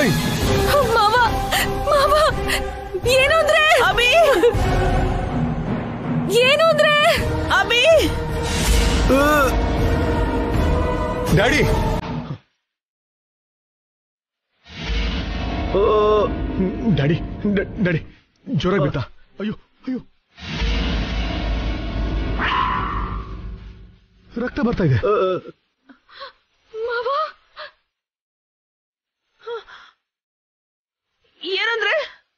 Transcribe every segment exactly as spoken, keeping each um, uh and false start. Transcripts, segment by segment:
ಮಾವ ಮಾವ ಏನು ಅಂದ್ರೆ ಅಭಿ ಏನು ಅಂದ್ರೆ ಅಭಿ ಡ್ಯಾಡಿ ಡ್ಯಾಡಿ ಡ್ಯಾಡಿ ಜ್ವರ ಬಿಟ್ಟ ಅಯ್ಯೋ ಅಯ್ಯೋ ರಕ್ತ ಬರ್ತಾ ಇದೆ ಮಾವ ಏನಂದ್ರೆ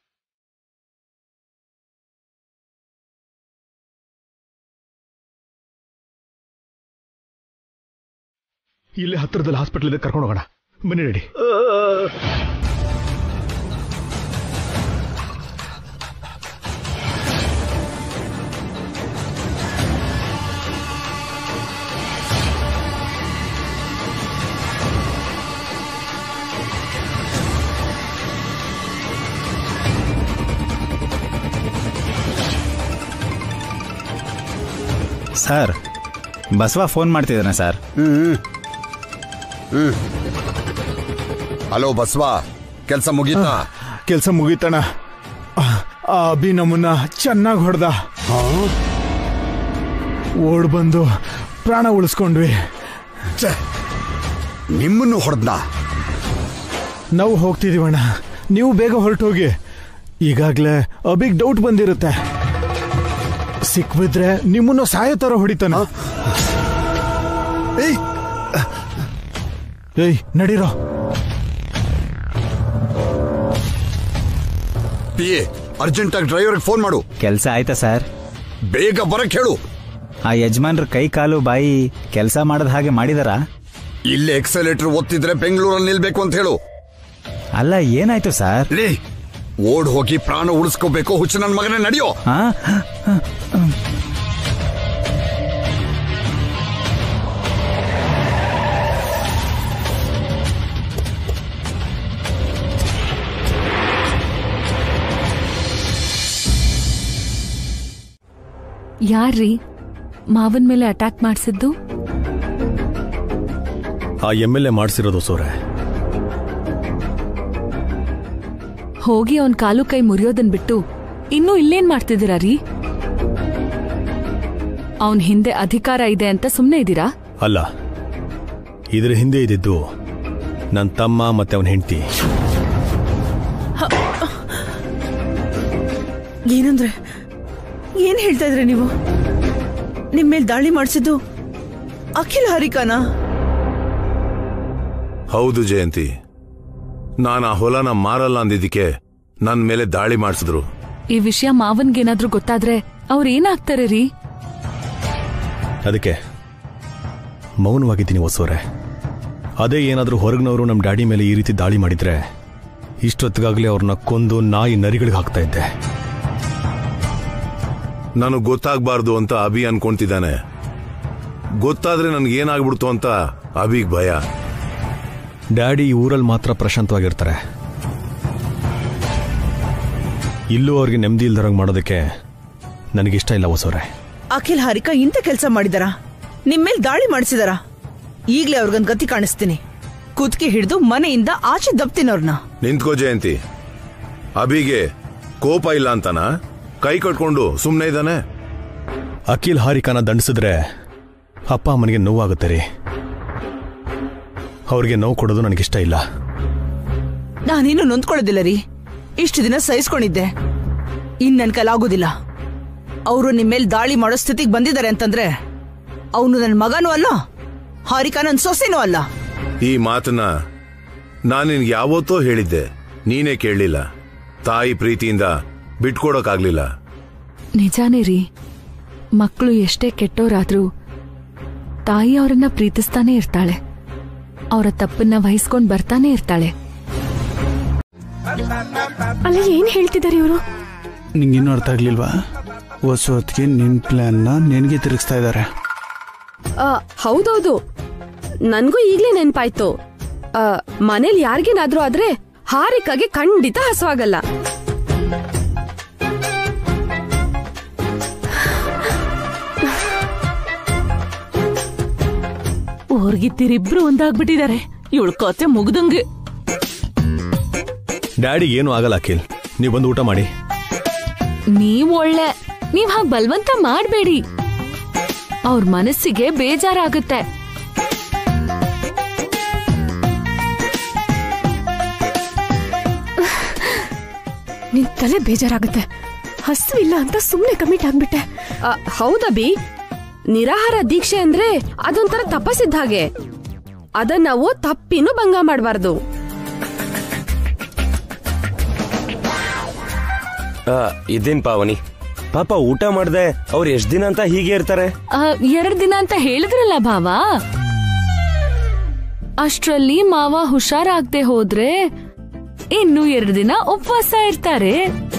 ಇಲ್ಲೇ ಹತ್ತಿರದಲ್ಲಿ ಹಾಸ್ಪಿಟಲ್ ಇದೆ ಕರ್ಕೊಂಡು ಹೋಗೋಣ ಬನ್ನಿ ರೆಡಿ ಸರ್ ಬಸವ ಫೋನ್ ಮಾಡ್ತಿದ್ದಾನೆ ಸರ್. ಹ್ಮ್ ಹ್ಮ್ ಹಲೋ ಬಸವಾ, ಕೆಲಸ ಮುಗೀತಾ? ಕೆಲಸ ಮುಗೀತಣ. ಅಭಿ ನಮ್ಮನ್ನ ಚೆನ್ನಾಗಿ ಹೊಡೆದ, ಓಡ್ ಬಂದು ಪ್ರಾಣ ಉಳಿಸ್ಕೊಂಡ್ವಿ. ನಿಮ್ಮನ್ನು ಹೊಡೆದ್ನ? ನಾವು ಹೋಗ್ತಿದೀವಣ್ಣ, ನೀವು ಬೇಗ ಹೊರಟೋಗಿ. ಈಗಾಗ್ಲೇ ಅಭಿಗ್ ಡೌಟ್ ಬಂದಿರುತ್ತೆ, ಸಿಕ್ಬಿದ್ರೆ ನಿಮ್ಮನ್ನು ಸಾಯೋ ತರ ಹೊಡಿತಾನ. ಏಯ್ ಏಯ್ ನಡೀರೋ. ಪಿ ಎ ಅರ್ಜೆಂಟ್ ಆಗಿ ಡ್ರೈವರ್ಗೆ ಫೋನ್ ಮಾಡು. ಕೆಲಸ ಆಯ್ತಾ ಸರ್? ಬೇಗ ಬರಕ್ ಹೇಳು. ಆ ಯಜಮಾನ್ರ ಕೈ ಕಾಲು ಬಾಯಿ ಕೆಲಸ ಮಾಡದ ಹಾಗೆ ಮಾಡಿದಾರ? ಇಲ್ಲೇ ಎಕ್ಸಲೇಟರ್ ಒತ್ತಿದ್ರೆ ಬೆಂಗಳೂರಲ್ಲಿ ನಿಲ್ಬೇಕು ಅಂತ ಹೇಳು. ಅಲ್ಲ ಏನಾಯ್ತು ಸರ್? ಲೇ, ಓಡ್ ಹೋಗಿ ಪ್ರಾಣ ಉಳಿಸ್ಕೋಬೇಕು. ಹುಚ್ಚು ನನ್ನ ಮಗನೇ, ನಡೆಯೋ. ಯಾರ್ರೀ ಮಾವನ್ ಮೇಲೆ ಅಟ್ಯಾಕ್ ಮಾಡಿಸಿದ್ದು? ಆ ಎಂ ಎಲ್ ಎ ಮಾಡಿಸಿರೋದು ಸೋರೆ. ಹೋಗಿ ಅವನ್ ಕಾಲು ಕೈ ಮುರಿಯೋದನ್ ಬಿಟ್ಟು ಇನ್ನೂ ಇಲ್ಲೇನ್ ಮಾಡ್ತಿದ್ದೀರಾ ರೀ? ಅವನ್ ಹಿಂದೆ ಅಧಿಕಾರ ಇದೆ ಅಂತ ಸುಮ್ನೆ ಇದ್ದೀರಾ? ಅಲ್ಲ, ಇದ್ರ ಹಿಂದೆ ಇದ್ದಿದ್ದು ನನ್ನ ತಮ್ಮ ಮತ್ತೆ ಅವನ ಹೆಂಡತಿ. ಏನಂದ್ರೆ ಏನ್ ಹೇಳ್ತಾ ಇದ್ರೆ ನೀವು? ನಿಮ್ಮೇಲ್ ದಾಳಿ ಮಾಡಿಸಿದ್ದು ಅಖಿಲ್ ಹಾರಿಕಾನ? ಹೌದು ಜಯಂತಿ, ನಾನು ಆ ಹೊಲನ ಮಾರಲ್ಲ ಅಂದಿದ್ದಕ್ಕೆ ನನ್ ಮೇಲೆ ದಾಳಿ ಮಾಡಿಸಿದ್ರು. ಈ ವಿಷಯ ಮಾವನ್ಗೇನಾದ್ರೂ ಗೊತ್ತಾದ್ರೆ ಅವ್ರ ಏನಾಗ್ತಾರೆ ರೀ? ಅದಕ್ಕೆ ಮೌನವಾಗಿದ್ದೀನಿ ಹೊಸೋರೆ. ಅದೇ ಏನಾದ್ರೂ ಹೊರಗಿನವರು ನಮ್ಮ ಡ್ಯಾಡಿ ಮೇಲೆ ಈ ರೀತಿ ದಾಳಿ ಮಾಡಿದ್ರೆ ಇಷ್ಟೊತ್ತಿಗಾಗಲೇ ಅವ್ರನ್ನ ಕೊಂದು ನಾಯಿ ನರಿಗಳಿಗೆ ಹಾಕ್ತಾ ಇದ್ದೆ. ನನಗೆ ಗೊತ್ತಾಗಬಾರ್ದು ಅಂತ ಅಭಿ ಅನ್ಕೊಂತಿದ್ದಾನೆ. ಗೊತ್ತಾದ್ರೆ ನನ್ಗೇನಾಗ್ಬಿಡ್ತು ಅಂತ ಅಭಿಗ್ ಭಯ. ಡ್ಯಾಡಿ ಈ ಊರಲ್ಲಿ ಮಾತ್ರ ಪ್ರಶಾಂತವಾಗಿರ್ತಾರೆ, ಇಲ್ಲೂ ಅವ್ರಿಗೆ ನೆಮ್ಮದಿ ಇಲ್ದರಂಗ್ ಮಾಡೋದಕ್ಕೆ ನನಗಿಷ್ಟ ಇಲ್ಲ ಹೊಸೋರೆ. ಅಖಿಲ್ ಹಾರಿಕಾ ಇಂಥ ಕೆಲಸ ಮಾಡಿದಾರ? ನಿಮ್ಮೇಲ್ ದಾಳಿ ಮಾಡಿಸಿದಾರ? ಈಗ್ಲೇ ಅವ್ರಿಗೊಂದ್ ಗತಿ ಕಾಣಿಸ್ತೀನಿ. ಕುತ್ಕಿ ಹಿಡಿದು ಮನೆಯಿಂದ ಆಚೆ ದಬ್ತೀನವ್ರನ್ನ. ನಿಂತ್ಕೋ ಜಯಂತಿ. ಅಭಿಗೆ ಕೋಪ ಇಲ್ಲ ಅಂತನಾ ಕೈ ಕಟ್ಕೊಂಡು ಸುಮ್ಮನೆ ಇದ್ದಾನೆ? ಅಖಿಲ್ ಹಾರಿಕಾನ ದಂಡಿಸಿದ್ರೆ ಅಪ್ಪ ಅಮ್ಮನಿಗೆ ನೋವಾಗುತ್ತೆ ರೀ. ಅವ್ರಿಗೆ ನೋವು ಕೊಡೋದು ನನಗಿಷ್ಟ ಇಲ್ಲ. ನಾನೇನು ನೊಂದ್ಕೊಳ್ಳೋದಿಲ್ಲ ರೀ, ಇಷ್ಟು ದಿನ ಸಹಿಸ್ಕೊಂಡಿದ್ದೆ. ಇನ್ ನನ್ ಕೈಲಾಗೋದಿಲ್ಲ. ಅವರು ನಿಮ್ಮೇಲ್ ದಾಳಿ ಮಾಡೋ ಸ್ಥಿತಿಗೆ ಬಂದಿದ್ದಾರೆ ಅಂತಂದ್ರೆ ಅವನು ನನ್ನ ಮಗನೂ ಅಲ್ಲ, ಹಾರಿಕಾ ನನ್ ಸೊಸೆನೂ ಅಲ್ಲ. ಈ ಮಾತನ್ನ ನಾನು ನಿನ್ಗೆ ಯಾವತ್ತೋ ಹೇಳಿದ್ದೆ, ನೀನೇ ಕೇಳಲಿಲ್ಲ. ತಾಯಿ ಪ್ರೀತಿಯಿಂದ ಬಿಟ್ಕೊಡೋಕಾಗ್ಲಿಲ್ಲ. ನಿಜಾನೇ ರೀ, ಮಕ್ಕಳು ಎಷ್ಟೇ ಕೆಟ್ಟೋರಾದ್ರೂ ತಾಯಿ ಅವರನ್ನ ಪ್ರೀತಿಸ್ತಾನೆ ಇರ್ತಾಳೆ, ಅವರ ತಪ್ಪನ್ನ ವಹಿಸ್ಕೊಂಡ್ ಬರ್ತಾನೆ ಇರ್ತಾಳೆ. ಅಲ್ಲ, ಏನ್ ಹೇಳ್ತಿದ್ದಾರೆ ಇವರು? ನಿಂಗಿನ್ನೂ ಅರ್ಥ ಆಗ್ಲಿಲ್ವಾ? ಹೊಸ ಹೊತ್ತಿಗೆ ನಿನ್ ಪ್ಲಾನ್ ನ ನಿನ್ಗೆ ತಿರುಗಿಸ್ತಾ ಇದ್ದಾರೆ. ಹೌದೌದು, ನನ್ಗೂ ಈಗ್ಲೇ ನೆನ್ಪಾಯ್ತು. ಮನೇಲಿ ಯಾರಿಗೇನಾದ್ರೂ ಆದ್ರೆ ಹಾರಿಕಾಗೆ ಖಂಡಿತ ಹಸುವಾಗಲ್ಲ. ಊರ್ಗಿತ್ತಿರಿಬ್ರು ಒಂದಾಗ್ಬಿಟ್ಟಿದ್ದಾರೆ. ಇವಳು ಕತೆ ಮುಗ್ದಂಗೆ. ಡ್ಯಾಡಿ ಏನೂ ಆಗಲ್ಲ ಅಖಿಲ್, ನೀವು ಬಂದು ಊಟ ಮಾಡಿ. ನೀವ್ ಒಳ್ಳೆ, ನೀವ್ ಹಾಗೆ ಬಲವಂತ ಮಾಡ್ಬೇಡಿ, ಅವ್ರ ಮನಸ್ಸಿಗೆ ಬೇಜಾರಾಗುತ್ತೆ. ನಿನ್ ತಲೆ ಬೇಜಾರಾಗುತ್ತೆ. ಹಸುವಿಲ್ಲ ಅಂತ ಸುಮ್ನೆ ಕಮಿಟ್ ಆಗ್ಬಿಟ್ಟೆ. ಹೌದಬಿ, ನಿರಾಹಾರ ದೀಕ್ಷೆ ಅಂದ್ರೆ ಅದೊಂಥರ ತಪಸ್ಸಿದ್ದ ಹಾಗೆ. ಅದನ್ನ ನಾವು ತಪ್ಪಿನೂ ಭಂಗ ಮಾಡಬಾರ್ದು. ಇದೇನ್ ಪಾವನಿ, ಪಾಪ ಊಟ ಮಾಡ್ದೆ ಅವ್ರು ಎಷ್ಟ್ ದಿನ ಅಂತ ಹೀಗೆ ಇರ್ತಾರೆ? ಎರಡ್ ದಿನ ಅಂತ ಹೇಳಿದ್ರಲ್ಲ ಭಾವ. ಅಷ್ಟ್ರಲ್ಲಿ ಮಾವ ಹುಷಾರಾಗದೆ ಹೋದ್ರೆ ಇನ್ನು ಎರಡು ದಿನ ಉಪವಾಸ ಇರ್ತಾರೆ.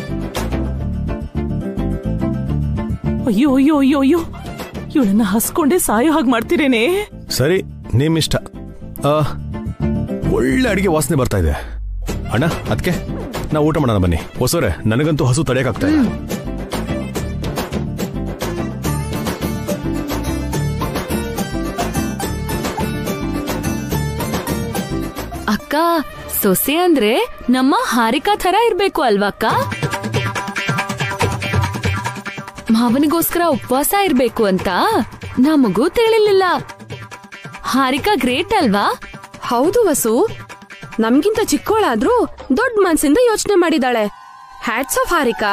ಅಯ್ಯೋ ಅಯ್ಯೋ ಅಯ್ಯೋ ಅಯ್ಯೋ, ಇವಳನ್ನ ಹಸ್ಕೊಂಡೆ ಸಾಯೋ ಹಾಗೆ ಮಾಡ್ತೀರೇನೆ. ಸರಿ, ನಿಮ್ಮಿಷ್ಟ. ಒಳ್ಳೆ ಅಡಿಗೆ ವಾಸನೆ ಬರ್ತಾ ಇದೆ ಅಣ್ಣ, ಅದಕ್ಕೆ ನಾವು ಊಟ ಮಾಡೋಣ ಬನ್ನಿ. ಹೊಸರೆ, ನನಗಂತೂ ಹಸು ತಡೆಯಕ್ಕಾಗ್ತಾ ಇಲ್ಲ. ಅಕ್ಕ, ಸೊಸೆ ಅಂದ್ರೆ ನಮ್ಮ ಹಾರಿಕಾ ಥರ ಇರ್ಬೇಕು ಅಲ್ವಕ್ಕ? ಮಾವನಿಗೋಸ್ಕರ ಉಪವಾಸ ಇರ್ಬೇಕು ಅಂತ ನಮಗೂ ತಿಳಿಲಿಲ್ಲ. ಹಾರಿಕಾ ಗ್ರೇಟ್ ಅಲ್ವಾ? ಹೌದು ವಸು, ನಮ್ಗಿಂತ ಚಿಕ್ಕೋಳಾದ್ರೂ ದೊಡ್ಡ ಮನ್ಸಿಂದ ಯೋಚನೆ ಮಾಡಿದಾಳೆ. Hats off Harika.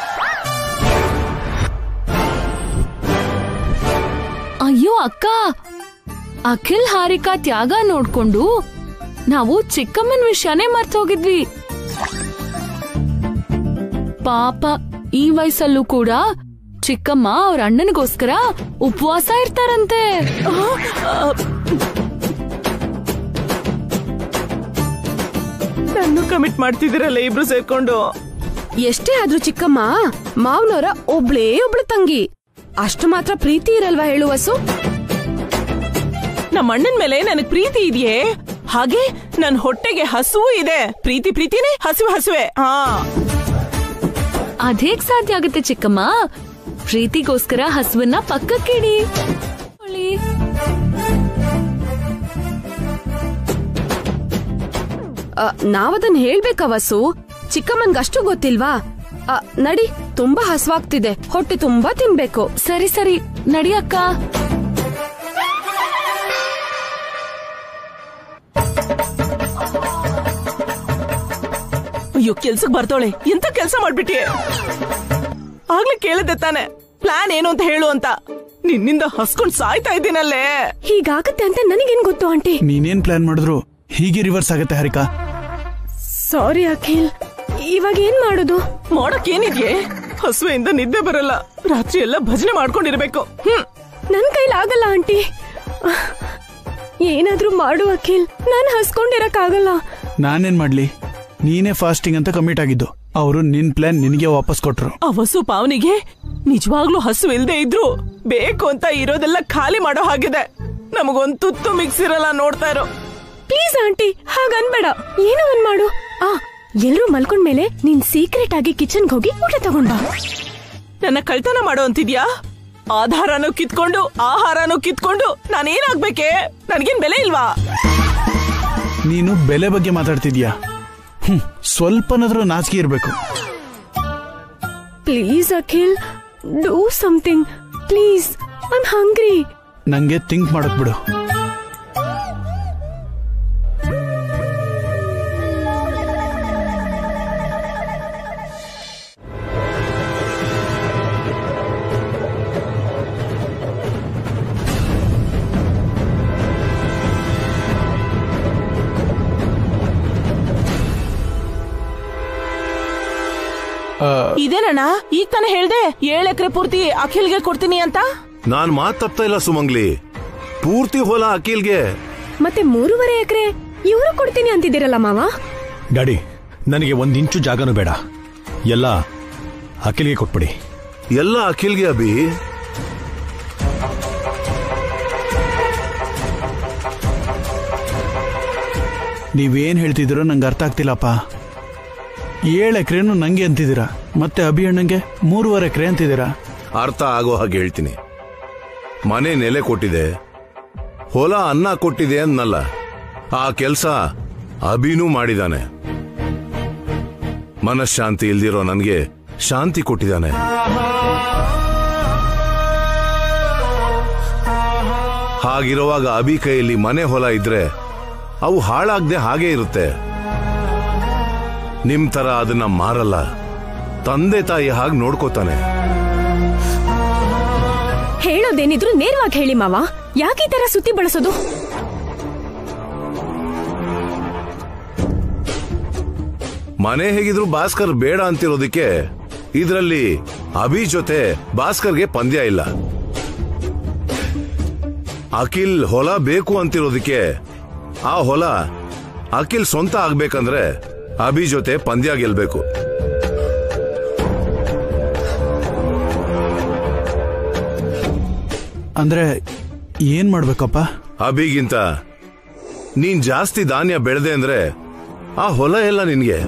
ಅಯ್ಯೋ ಅಕ್ಕ, ಅಖಿಲ್ ಹಾರಿಕಾ ತ್ಯಾಗ ನೋಡ್ಕೊಂಡು ನಾವು ಚಿಕ್ಕಮ್ಮನ ವಿಷಯನೇ ಮರ್ತೋಗಿದ್ವಿ. ಪಾಪ, ಈ ವಯಸ್ಸಲ್ಲೂ ಕೂಡ ಚಿಕ್ಕಮ್ಮ ಅವ್ರ ಅಣ್ಣನಿಗೋಸ್ಕರ ಉಪವಾಸ ಇರ್ತಾರಂತೆ. ನನ್ನ ಕಮಿಟ್ ಮಾಡ್ತಿದ್ದೀರಲ್ಲ ಇಬ್ರು ಸೇರ್ಕೊಂಡು. ಎಷ್ಟೇ ಆದ್ರೂ ಚಿಕ್ಕಮ್ಮ ಮಾವನವರ ಒಬ್ಳೇ ಒಬ್ಳು ತಂಗಿ. ಅಷ್ಟು ಮಾತ್ರ ಪ್ರೀತಿ ಇರಲ್ವಾ ಹೇಳುವಸು? ನಮ್ಮ ಅಣ್ಣನ ಮೇಲೆ ನನಗ್ ಪ್ರೀತಿ ಇದೆಯೇ, ಹಾಗೆ ನನ್ ಹೊಟ್ಟೆಗೆ ಹಸುವು ಇದೆ. ಪ್ರೀತಿ ಪ್ರೀತಿನೇ, ಹಸುವೆ ಹಸುವೆ. ಹಾ, ಅದೇಗ್ ಸಾಧ್ಯ ಆಗುತ್ತೆ ಚಿಕ್ಕಮ್ಮ? ಪ್ರೀತಿಗೋಸ್ಕರ ಹಸುವನ್ನ ಪಕ್ಕಕ್ಕಿಡಿ. ನಾವದನ್ ಹೇಳ್ಬೇಕ ವಸು? ಚಿಕ್ಕಮ್ಮನ್ಗಷ್ಟು ಗೊತ್ತಿಲ್ವಾ? ನಡಿ, ತುಂಬಾ ಹಸುವಾಗ್ತಿದೆ, ಹೊಟ್ಟೆ ತುಂಬಾ ತಿನ್ಬೇಕು. ಸರಿ ಸರಿ, ನಡಿ ಅಕ್ಕ. ಅಯ್ಯೋ, ಕೆಲ್ಸಕ್ ಬರ್ತವಳೆ, ಎಂತ ಕೆಲ್ಸ ಮಾಡ್ಬಿಟ್ಟಿಯೇ? ಆಗ್ಲೇ ಕೇಳಿದೆ ತಾನೆ ಪ್ಲಾನ್ ಏನು ಅಂತ ಹೇಳು ಅಂತ. ನಿನ್ನಿಂದ ಹಸ್ಕೊಂಡ್ ಸಾಯ್ತಾ ಇದ್ದೀನಲ್ಲೇ. ಹೀಗಾಗತ್ತೆ ಅಂತ ನನಗೇನ್ ಗೊತ್ತು ಆಂಟಿ? ನೀನೇನ್ ಪ್ಲಾನ್ ಮಾಡಿದ್ರು ಹೀಗೆ ರಿವರ್ಸ್ ಆಗತ್ತೆ ಹಾರಿಕಾ. ಸಾರಿ ಅಖಿಲ್, ಇವಾಗ ಏನ್ ಮಾಡೋದು? ಮಾಡಕ್ ಏನಿದ್ಯೆ? ಹಸುವೆಯಿಂದ ನಿದ್ದೆ ಬರಲ್ಲ, ರಾತ್ರಿ ಎಲ್ಲ ಭಜನೆ ಮಾಡ್ಕೊಂಡಿರ್ಬೇಕು. ಹ್ಮ್, ನನ್ ಕೈಲಿ ಆಗಲ್ಲ ಆಂಟಿ. ಏನಾದ್ರೂ ಮಾಡು ಅಖಿಲ್, ನಾನ್ ಹಸ್ಕೊಂಡಿರಕ್ ಆಗಲ್ಲ. ನಾನೇನ್ ಮಾಡ್ಲಿ? ನೀನೇ ಫಾಸ್ಟಿಂಗ್ ಅಂತ ಕಮಿಟ್ ಆಗಿದ್ದು, ಅವರು ನಿನ್ ಪ್ಲಾನ್ ನಿನಗೆ ವಾಪಸ್ ಕೊಟ್ರು. ಆ ಹಸು ಪಾವನಿಗೆ ನಿಜವಾಗ್ಲೂ ಹಸು ಇಲ್ದೇ ಇದ್ರು ಬೇಕು ಅಂತ ಇರೋದೆಲ್ಲ ಖಾಲಿ ಮಾಡೋ ಹಾಗಿದೆ. ನಮಗೊಂದ್ ತುತ್ತು ಮಿಕ್ಸ್ ಇರಲ್ಲ, ನೋಡ್ತಾ ಇರೋ. ಪ್ಲೀಸ್ ಆಂಟಿ, ಹಾಗನ್ಬೇಡ. ಏನೋ ಒಂದ್ ಮಾಡು. ಆ ಎಲ್ರೂ ಮಲ್ಕೊಂಡ್ಮೇಲೆ ನೀನ್ ಸೀಕ್ರೆಟ್ ಆಗಿ ಕಿಚನ್ಗೆ ಹೋಗಿ ಊಟ ತಗೊಂಡ್ ಬಾ. ನನ್ನ ಕಳ್ತನ ಮಾಡೋ ಅಂತಿದ್ಯಾ? ಆಧಾರನೂ ಕಿತ್ಕೊಂಡು ಆಹಾರನೂ ಕಿತ್ಕೊಂಡು ನಾನೇನಾಗ್ಬೇಕೆ? ನನ್ಗೇನ್ ಬೆಲೆ ಇಲ್ವಾ? ನೀನು ಬೆಲೆ ಬಗ್ಗೆ ಮಾತಾಡ್ತಿದ್ಯಾ? ಹ್ಮ್, ಸ್ವಲ್ಪನಾದ್ರೂ ನಾಚಿಕೆ ಇರ್ಬೇಕು. Please Akhil, do something please. I am hungry. ನಂಗೆ ಥಿಂಕ್ ಮಾಡಕ್ ಬಿಡು. ಇದೇನಣ್ಣ, ಈಗ ತಾನೇ ಹೇಳ್ದೆ ಏಳು ಎಕರೆ ಪೂರ್ತಿ ಅಖಿಲ್ಗೆ ಕೊಡ್ತೀನಿ ಅಂತ. ನಾನ್ ಮಾತ್ ತಪ್ತಾ ಇಲ್ಲ ಸುಮಂಗ್ಲಿ, ಪೂರ್ತಿ ಹೊಲ ಅಖಿಲ್ಗೆ. ಮತ್ತೆ ಮೂರುವರೆ ಎಕರೆ ಇವರು ಕೊಡ್ತೀನಿ ಅಂತಿದ್ದೀರಲ್ಲ ಮಾವ. ಡ್ಯಾಡಿ, ನನಗೆ ಒಂದ್ ಇಂಚು ಜಾಗನೂ ಬೇಡ, ಎಲ್ಲ ಅಖಿಲ್ಗೆ ಕೊಟ್ಬಿಡಿ. ಎಲ್ಲ ಅಖಿಲ್ಗೆ ಅಭಿ. ನೀವೇನ್ ಹೇಳ್ತಿದ್ದೀರೋ ನಂಗೆ ಅರ್ಥ ಆಗ್ತಿಲ್ಲಪ್ಪ. ಏಳು ಎಕರೆನು ನಂಗೆ ಅಂತಿದ್ದೀರಾ, ಮತ್ತೆ ಅಭಿ ಅಣ್ಣಂಗೆ ಮೂರುವರೆ ಎಕರೆ ಅಂತಿದ್ದೀರಾ. ಅರ್ಥ ಆಗೋ ಹಾಗೆ ಹೇಳ್ತೀನಿ. ಮನೆ ನೆಲೆ ಕೊಟ್ಟಿದೆ, ಹೊಲ ಅನ್ನ ಕೊಟ್ಟಿದೆ ಅನ್ನಲ್ಲ. ಆ ಕೆಲ್ಸ ಅಭಿನೂ ಮಾಡಿದಾನೆ. ಮನಃಶಾಂತಿ ಇಲ್ದಿರೋ ನನಗೆ ಶಾಂತಿ ಕೊಟ್ಟಿದ್ದಾನೆ. ಹಾಗಿರುವಾಗ ಅಭಿ ಕೈಯಲ್ಲಿ ಮನೆ ಹೊಲ ಇದ್ರೆ ಅವು ಹಾಳಾಗದೆ ಹಾಗೆ ಇರುತ್ತೆ. ನಿಮ್ ತರ ಅದನ್ನ ಮಾರಲ್ಲ, ತಂದೆ ತಾಯಿ ಹಾಗೆ ನೋಡ್ಕೋತಾನೆ. ಹೇಳೋದೇನಿದ್ರು ನೇರವಾಗಿ ಹೇಳಿ ಮಾವ, ಯಾಕೆ ಈ ತರ ಸುತ್ತಿ ಬಳಸೋದು? ಮನೆ ಹೇಗಿದ್ರು ಭಾಸ್ಕರ್ ಬೇಡ ಅಂತಿರೋದಕ್ಕೆ ಇದರಲ್ಲಿ ಅಭಿ ಜೊತೆ ಭಾಸ್ಕರ್ಗೆ ಪಂದ್ಯ ಇಲ್ಲ. ಅಖಿಲ್ ಹೊಲ ಬೇಕು ಅಂತಿರೋದಕ್ಕೆ ಆ ಹೊಲ ಅಖಿಲ್ ಸ್ವಂತ ಆಗ್ಬೇಕಂದ್ರೆ ಅಭಿ ಜೊತೆ ಪಂದ್ಯ ಗೆಲ್ಬೇಕು. ಅಂದ್ರೆ ಏನ್ ಮಾಡ್ಬೇಕಪ್ಪ? ಅಭಿಗಿಂತ ನೀನ್ ಜಾಸ್ತಿ ಧಾನ್ಯ ಬೆಳೆದೆ ಅಂದ್ರೆ ಆ ಹೊಲ ಎಲ್ಲ ನಿನ್ಗೆ.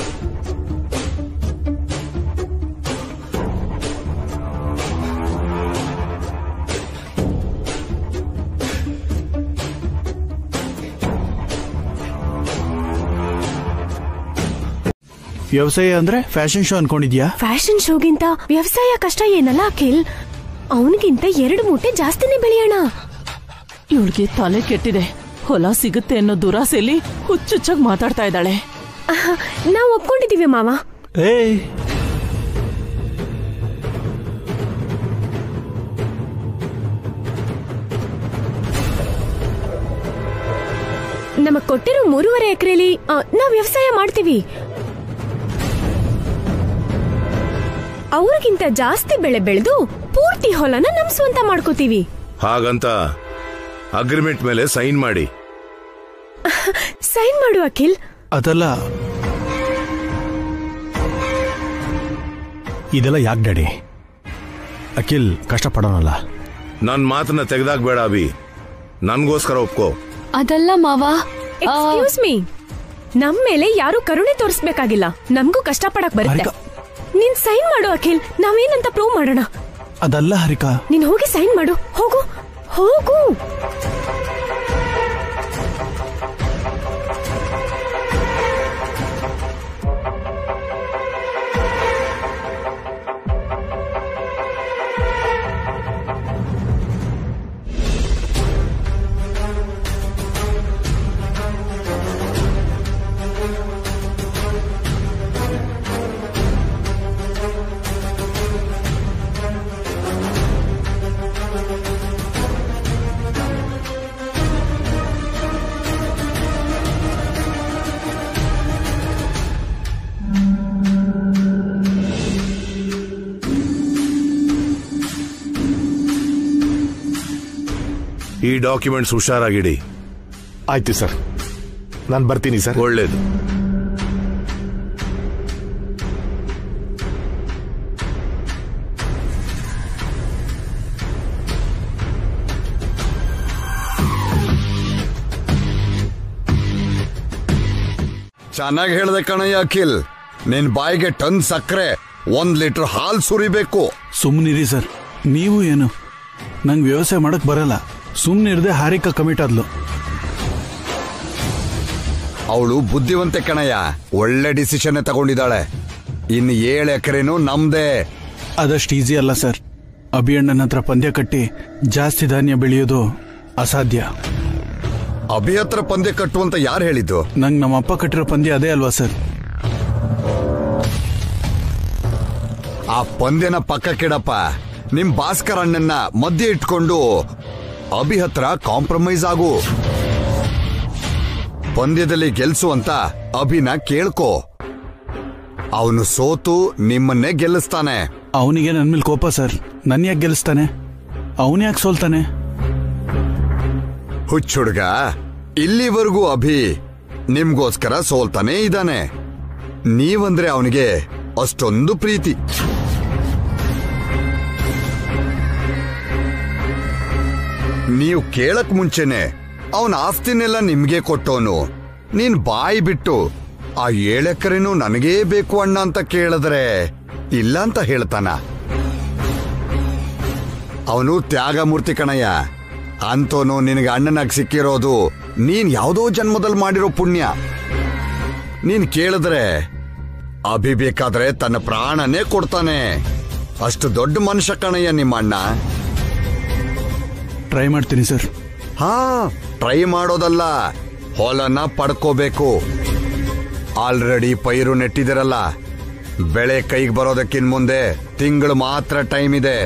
ವ್ಯವಸಾಯ ಅಂದ್ರೆ ಫ್ಯಾಷನ್ ಶೋ ಅನ್ಕೊಂಡಿದ್ಯಾ? ಫ್ಯಾಷನ್ ಶೋಗಿಂತ ವ್ಯವಸಾಯ ಕಷ್ಟ ಏನಲ್ಲ ಅಖಿಲ್. ಅವನಿಗಿಂತ ಎರಡು ಮೂಟೆ ಜಾಸ್ತಿನೇ ಬೆಳೆಯೋಣ. ಇವಳಿಗೆ ತಲೆ ಕೆಟ್ಟಿದೆ. ಹೊಲ ಸಿಗುತ್ತೆ ಅನ್ನೋ ದುರಾಸೆಯಲ್ಲಿ ಹುಚ್ಚುಚ್ಚಾಗಿ ಮಾತಾಡ್ತಾ ಇದ್ದಾಳೆ. ನಾವು ಒಪ್ಕೊಂಡಿದೀವಿ ಮಾವ. ಏಯ್, ನಮಗ್ ಕೊಟ್ಟಿರೋ ಮೂರುವರೆ ಎಕರೆಲಿ ನಾವ್ ವ್ಯವಸಾಯ ಮಾಡ್ತೀವಿ. ಅವ್ರಿಗಿಂತ ಜಾಸ್ತಿ ಬೆಳೆ ಬೆಳೆದು ಪೂರ್ತಿ ಹೊಲನ ನಮ್ ಸ್ವಂತ ಮಾಡ್ಕೋತೀವಿ. ಹಾಗಂತ ಅಗ್ರಿಮೆಂಟ್ ಮೇಲೆ ಸೈನ್ ಮಾಡಿ. ಸೈನ್ ಮಾಡು ಅಖಿಲ್. ಅದಲ್ಲ, ಇದೆಲ್ಲ ಯಾಕೆ ಡ್ಯಾಡಿ? ಅಖಿಲ್ ಕಷ್ಟಪಡೋನಲ್ಲ. ನನ್ ಮಾತನ್ನ ತೆಗೆದಾಕ್ಬೇಡ ಅಭಿ, ನನ್ಗೋಸ್ಕರ ಒಪ್ಕೋ. ಅದಲ್ಲ ಮಾವ. ಎಕ್ಸ್ಕ್ಯೂಸ್ ಮೀ, ನಮ್ ಮೇಲೆ ಯಾರು ಕರುಣೆ ತೋರಿಸ್ಬೇಕಾಗಿಲ್ಲ. ನಮ್ಗೂ ಕಷ್ಟ ಪಡಕ್ ಬರುತ್ತೆ. ನೀನ್ ಸೈನ್ ಮಾಡು ಅಖಿಲ್, ನಾವೇನಂತ ಪ್ರೂವ್ ಮಾಡೋಣ. ಅದಲ್ಲ ಹರಿಕಾ, ನೀನ್ ಹೋಗಿ ಸೈನ್ ಮಾಡು. ಹೋಗು ಹೋಗು. ಈ ಡಾಕ್ಯುಮೆಂಟ್ಸ್ ಹುಷಾರಾಗಿಡಿ. ಆಯ್ತು ಸರ್, ನಾನು ಬರ್ತೀನಿ ಸರ್. ಒಳ್ಳೇದು. ಚೆನ್ನಾಗಿ ಹೇಳ್ದೆ ಕಣಯ್ಯ ಅಖಿಲ್. ನಿನ್ ಬಾಯಿಗೆ ಟನ್ ಸಕ್ಕರೆ, ಒಂದ್ ಲೀಟರ್ ಹಾಲ್ ಸುರಿಬೇಕು. ಸುಮ್ನಿರಿ ಸರ್. ನೀವು ಏನು, ನಂಗೆ ವ್ಯವಸಾಯ ಮಾಡಕ್ ಬರಲ್ಲ. ಸುಮ್ನಿರ್ದೆ ಹಾರಿಕಾ ಕಮಿಟ್ ಆದ್ಲು. ಅವಳು ಬುದ್ಧಿವಂತೆ ಕಣಯ್ಯ, ಒಳ್ಳೆ ಡಿಸಿಷನ್ ತಗೊಂಡಿದ್ದಾಳೆ. ಇನ್ನು ಏಳು ಎಕರೆನೂ ನಮ್ದೇ. ಅದಷ್ಟು ಈಸಿ ಅಲ್ಲ ಸರ್. ಅಭಿಯಣ್ಣನ ಹತ್ರ ಪಂದ್ಯ ಕಟ್ಟಿ ಜಾಸ್ತಿ ಧಾನ್ಯ ಬೆಳೆಯೋದು ಅಸಾಧ್ಯ. ಅಭಿ ಹತ್ರ ಪಂದ್ಯ ಕಟ್ಟುವಂತ ಯಾರು ಹೇಳಿದ್ದು? ನಂಗೆ ನಮ್ಮ ಅಪ್ಪ ಕಟ್ಟಿರೋ ಪಂದ್ಯ ಅದೇ ಅಲ್ವಾ ಸರ್? ಆ ಪಂದ್ಯನ ಪಕ್ಕಕ್ಕಿಡಪ್ಪ. ನಿಮ್ ಭಾಸ್ಕರ್ ಅಣ್ಣನ್ನ ಮಧ್ಯೆ ಇಟ್ಕೊಂಡು ಅಭಿ ಹತ್ರ ಕಾಂಪ್ರಮೈಸ್ ಆಗು. ಪಂದ್ಯದಲ್ಲಿ ಗೆಲ್ಸು ಅಂತ ಅಭಿನ ಕೇಳ್ಕೋ. ಅವನು ಸೋತು ನಿಮ್ಮನ್ನೇ ಗೆಲ್ಲಿಸ್ತಾನೆ. ಅವನಿಗೆ ನನ್ ಮೇಲೆ ಕೋಪ ಸರ್. ನನ್ ಯಾಕೆ ಗೆಲ್ಲಿಸ್ತಾನೆ? ಅವನ್ ಯಾಕೆ ಸೋಲ್ತಾನೆ? ಹುಚ್ಚುಡ್ಗ, ಇಲ್ಲಿವರೆಗೂ ಅಭಿ ನಿಮ್ಗೋಸ್ಕರ ಸೋಲ್ತಾನೆ ಇದ್ದಾನೆ. ನೀವಂದ್ರೆ ಅವನಿಗೆ ಅಷ್ಟೊಂದು ಪ್ರೀತಿ. ನೀವು ಕೇಳಕ್ ಮುಂಚೆನೆ ಅವನ ಆಸ್ತಿನೆಲ್ಲ ನಿಮ್ಗೆ ಕೊಟ್ಟೋನು. ನೀನ್ ಬಾಯಿ ಬಿಟ್ಟು ಆ ಏಳೆಕರೆನೂ ನನಗೇ ಬೇಕು ಅಣ್ಣ ಅಂತ ಕೇಳಿದ್ರೆ ಇಲ್ಲ ಅಂತ ಹೇಳ್ತಾನ. ಅವನು ತ್ಯಾಗಮೂರ್ತಿ ಕಣಯ್ಯ. ಅಂತೋನು ನಿನಗೆ ಅಣ್ಣನಾಗಿ ಸಿಕ್ಕಿರೋದು ನೀನ್ ಯಾವುದೋ ಜನ್ಮದಲ್ಲಿ ಮಾಡಿರೋ ಪುಣ್ಯ. ನೀನ್ ಕೇಳಿದ್ರೆ ಅಭಿ ಬೇಕಾದ್ರೆ ತನ್ನ ಪ್ರಾಣನೇ ಕೊಡ್ತಾನೆ. ಅಷ್ಟು ದೊಡ್ಡ ಮನುಷ್ಯ ಕಣಯ್ಯ ನಿಮ್ಮ ಅಣ್ಣ. ಟ್ರೈ ಮಾಡ್ತೀನಿ ಸರ್. ಹಾ, ಟ್ರೈ ಮಾಡೋದಲ್ಲ, ಹೊಲನ ಪಡ್ಕೋಬೇಕು. ಆಲ್ರೆಡಿ ಪೈರು ನೆಟ್ಟಿದಿರಲ್ಲ, ಬೆಳೆ ಕೈಗೆ ಬರೋದಕ್ಕಿನ್ ಮುಂದೆ ತಿಂಗಳು ಮಾತ್ರ ಟೈಮ್ ಇದೆ.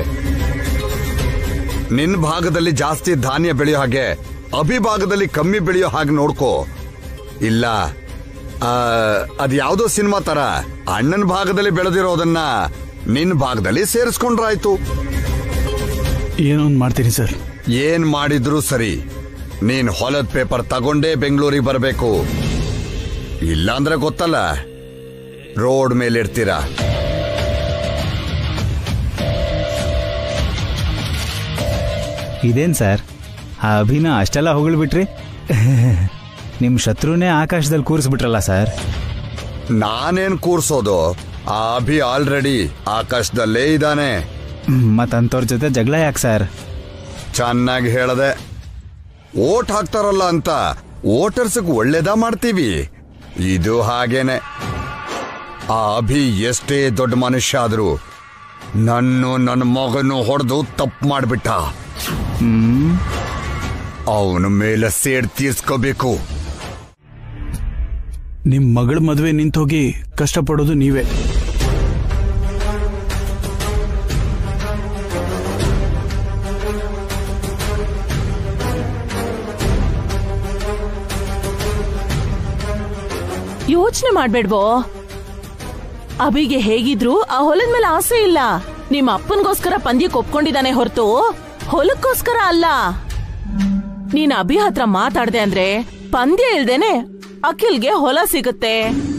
ನಿನ್ ಭಾಗದಲ್ಲಿ ಜಾಸ್ತಿ ಧಾನ್ಯ ಬೆಳೆಯೋ ಹಾಗೆ ಅಭಿ ಭಾಗದಲ್ಲಿ ಕಮ್ಮಿ ಬೆಳೆಯೋ ಹಾಗೆ ನೋಡ್ಕೋ. ಇಲ್ಲ ಅದ್ ಯಾವ್ದೋ ಸಿನಿಮಾ ತರ ಅಣ್ಣನ ಭಾಗದಲ್ಲಿ ಬೆಳೆದಿರೋದನ್ನ ನಿನ್ ಭಾಗದಲ್ಲಿ ಸೇರಿಸ್ಕೊಂಡ್ರಾಯ್ತು. ಏನೊಂದು ಮಾಡ್ತೀನಿ ಸರ್. ಏನ್ ಮಾಡಿದ್ರು ಸರಿ, ನೀನ್ ಹೊಲದ ಪೇಪರ್ ತಗೊಂಡೇ ಬೆಂಗಳೂರಿಗೆ ಬರಬೇಕು. ಇಲ್ಲಾಂದ್ರೆ ಗೊತ್ತಲ್ಲ, ರೋಡ್ ಮೇಲೆ ಇರ್ತೀರಾ. ಇದೇನ್ ಸರ್, ಆ ಅಭಿನ ಅಷ್ಟೆಲ್ಲ ಹೊಗಳ್ಬಿಟ್ರಿ? ನಿಮ್ ಶತ್ರುನೇ ಆಕಾಶದಲ್ಲಿ ಕೂರಿಸ್ಬಿಟ್ರಲ್ಲ ಸರ್. ನಾನೇನ್ ಕೂರ್ಸೋದು, ಆ ಅಭಿ ಆಲ್ರೆಡಿ ಆಕಾಶದಲ್ಲೇ ಇದ್ದಾನೆ. ಮತ್ತಂತವ್ರ ಜೊತೆ ಜಗಳ ಯಾಕೆ ಸರ್? ಚೆನ್ನಾಗಿ ಹೇಳದೆ. ಓಟ್ ಹಾಕ್ತಾರಲ್ಲ ಅಂತ ವೋಟರ್ಸ್ಗ್ ಒಳ್ಳೇದ ಮಾಡ್ತೀವಿ. ಇದು ಹಾಗೇನೆ. ಆ ಅಭಿ ಎಷ್ಟೇ ದೊಡ್ಡ ಮನುಷ್ಯ ಆದ್ರೂ ನನ್ನು ನನ್ನ ಮಗನು ಹೊಡೆದು ತಪ್ಪು ಮಾಡ್ಬಿಟ್ಟ. ಅವನ ಮೇಲೆ ಸೇಡ್ ತೀರ್ಸ್ಕೋಬೇಕು. ನಿಮ್ ಮಗಳ ಮದುವೆ ನಿಂತೋಗಿ ಕಷ್ಟಪಡೋದು ನೀವೇ. ಯೋಚನೆ ಮಾಡ್ಬೇಡ್ವೋ. ಅಭಿಗೆ ಹೇಗಿದ್ರು ಆ ಹೊಲದ ಮೇಲೆ ಆಸೆ ಇಲ್ಲ. ನಿಮ್ಮ ಅಪ್ಪನ್ಗೋಸ್ಕರ ಪಂದ್ಯಕ್ಕೆ ಒಪ್ಕೊಂಡಿದ್ದಾನೆ ಹೊರತು ಹೊಲಕ್ಕೋಸ್ಕರ ಅಲ್ಲ. ನೀನ್ ಅಭಿ ಹತ್ರ ಮಾತಾಡ್ದೆ ಅಂದ್ರೆ ಪಂದ್ಯ ಇಲ್ದೇನೆ ಅಖಿಲ್ಗೆ ಹೊಲ ಸಿಗುತ್ತೆ.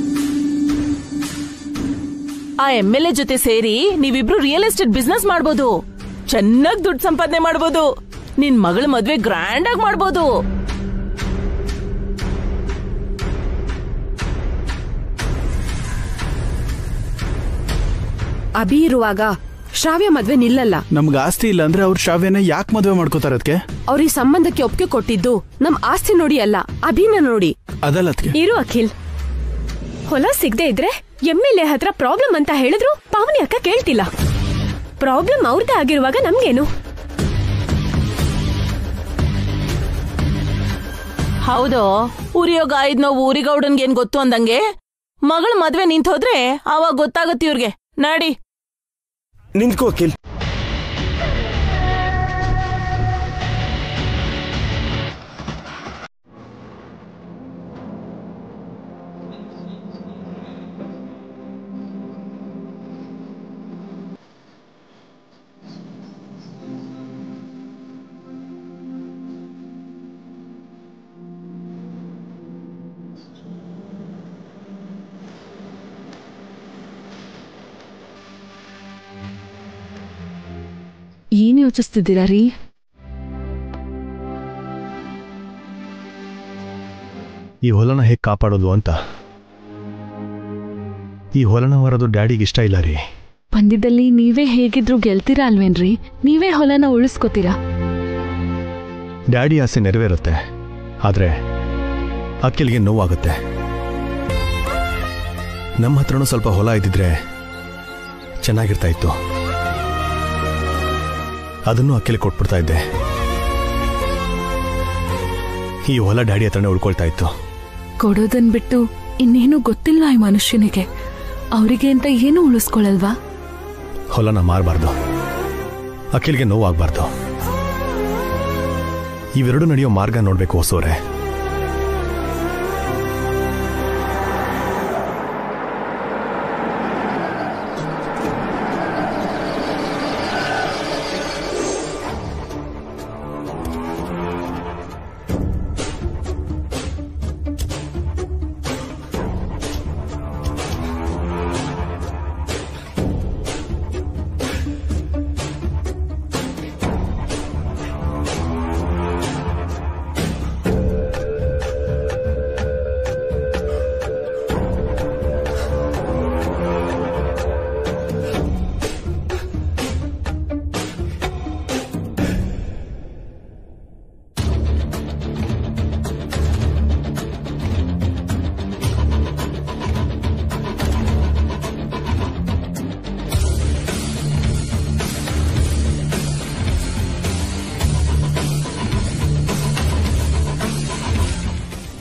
ಆ ಎಂ ಎಲ್ ಎ ಜೊತೆ ಸೇರಿ ನೀವಿಬ್ರು ರಿಯಲ್ ಎಸ್ಟೇಟ್ ಬಿಸ್ನೆಸ್ ಮಾಡ್ಬೋದು. ಚೆನ್ನಾಗ್ ದುಡ್ಡು ಸಂಪಾದನೆ ಮಾಡ್ಬೋದು. ನಿನ್ ಮಗಳ ಮದ್ವೆ ಗ್ರ್ಯಾಂಡ್ ಆಗಿ ಮಾಡ್ಬೋದು. ಅಭಿ ಇರುವಾಗ ಶ್ರಾವ್ಯ ಮದ್ವೆ ನಿಲ್ಲಲ್ಲ. ನಮ್ಗೆ ಆಸ್ತಿ ಇಲ್ಲ ಅಂದ್ರೆ ಅವ್ರ ಶ್ರಾವ್ಯನ ಯಾಕೆ ಮದುವೆ ಮಾಡ್ಕೋತಾರ? ಅದಕ್ಕೆ ಅವ್ರ ಈ ಸಂಬಂಧಕ್ಕೆ ಒಪ್ಪಿಗೆ ಕೊಟ್ಟಿದ್ದು ನಮ್ ಆಸ್ತಿ ನೋಡಿ ಅಲ್ಲ, ಅಭಿನ ನೋಡಿ. ಅದಲ್ಲ ಇರು ಅಖಿಲ್, ಹೊಲ ಸಿಗದೆ ಇದ್ರೆ ಎಂ ಎಲ್ ಎ ಹತ್ರ ಪ್ರಾಬ್ಲಮ್ ಅಂತ ಹೇಳಿದ್ರು ಪಾವನಿ ಅಕ್ಕ ಕೇಳ್ತಿಲ್ಲ. ಪ್ರಾಬ್ಲಮ್ ಅವ್ರದ್ದೇ ಆಗಿರುವಾಗ ನಮ್ಗೇನು? ಹೌದು, ಉರಿಯೋ ಗಾಯದ್ ನೋವು ಊರಿಗೌಡನ್ಗೇನ್ ಗೊತ್ತು ಅಂದಂಗೆ ಮಗಳ ಮದ್ವೆ ನಿಂತ ಹೋದ್ರೆ ಅವಾಗ ಗೊತ್ತಾಗತ್ತೆ ಇವ್ರಿಗೆ. ನಡಿ ನಿಂತ್ಕೋ ಅಖಿಲ್. ಏನ್ ಯೋಚಿಸ್ತಿದ್ದೀರಾ ರೀ? ಈ ಹೊಲನ ಹೇಗೆ ಕಾಪಾಡೋದು ಅಂತ. ಈ ಹೊಲನ ಹೊರದು ಡ್ಯಾಡಿಗೆ ಇಷ್ಟ ಇಲ್ಲ ರೀ. ಪಂದ್ಯದಲ್ಲಿ ನೀವೇ ಹೇಗಿದ್ರು ಗೆಲ್ತೀರಾ ಅಲ್ವೇನ್ರಿ? ನೀವೇ ಹೊಲನ ಉಳಿಸ್ಕೋತೀರಾ. ಡ್ಯಾಡಿ ಆಸೆ ನೆರವೇರುತ್ತೆ, ಆದ್ರೆ ಅಖಿಲ್ಗೆ ನೋವಾಗುತ್ತೆ. ನಮ್ಮ ಹತ್ರನೂ ಸ್ವಲ್ಪ ಹೊಲ ಇದ್ದಿದ್ರೆ ಚೆನ್ನಾಗಿರ್ತಾ ಇತ್ತು. ಅದನ್ನು ಅಖಿಲ್ ಕೊಟ್ಬಿಡ್ತಾ ಇದ್ದೆ. ಈ ಹೊಲ ಡ್ಯಾಡಿ ಹತ್ರನೇ ಉಳ್ಕೊಳ್ತಾ ಇತ್ತು. ಕೊಡೋದನ್ ಬಿಟ್ಟು ಇನ್ನೇನು ಗೊತ್ತಿಲ್ವಾ ಈ ಮನುಷ್ಯನಿಗೆ? ಅವರಿಗೆ ಅಂತ ಏನು ಉಳಿಸ್ಕೊಳ್ಳಲ್ವಾ? ಹೊಲನ ಮಾರಬಾರ್ದು, ಅಖಿಲ್ಗೆ ನೋವಾಗಬಾರ್ದು. ಇವೆರಡು ನಡೆಯೋ ಮಾರ್ಗ ನೋಡ್ಬೇಕು ಹೊಸೋರೆ.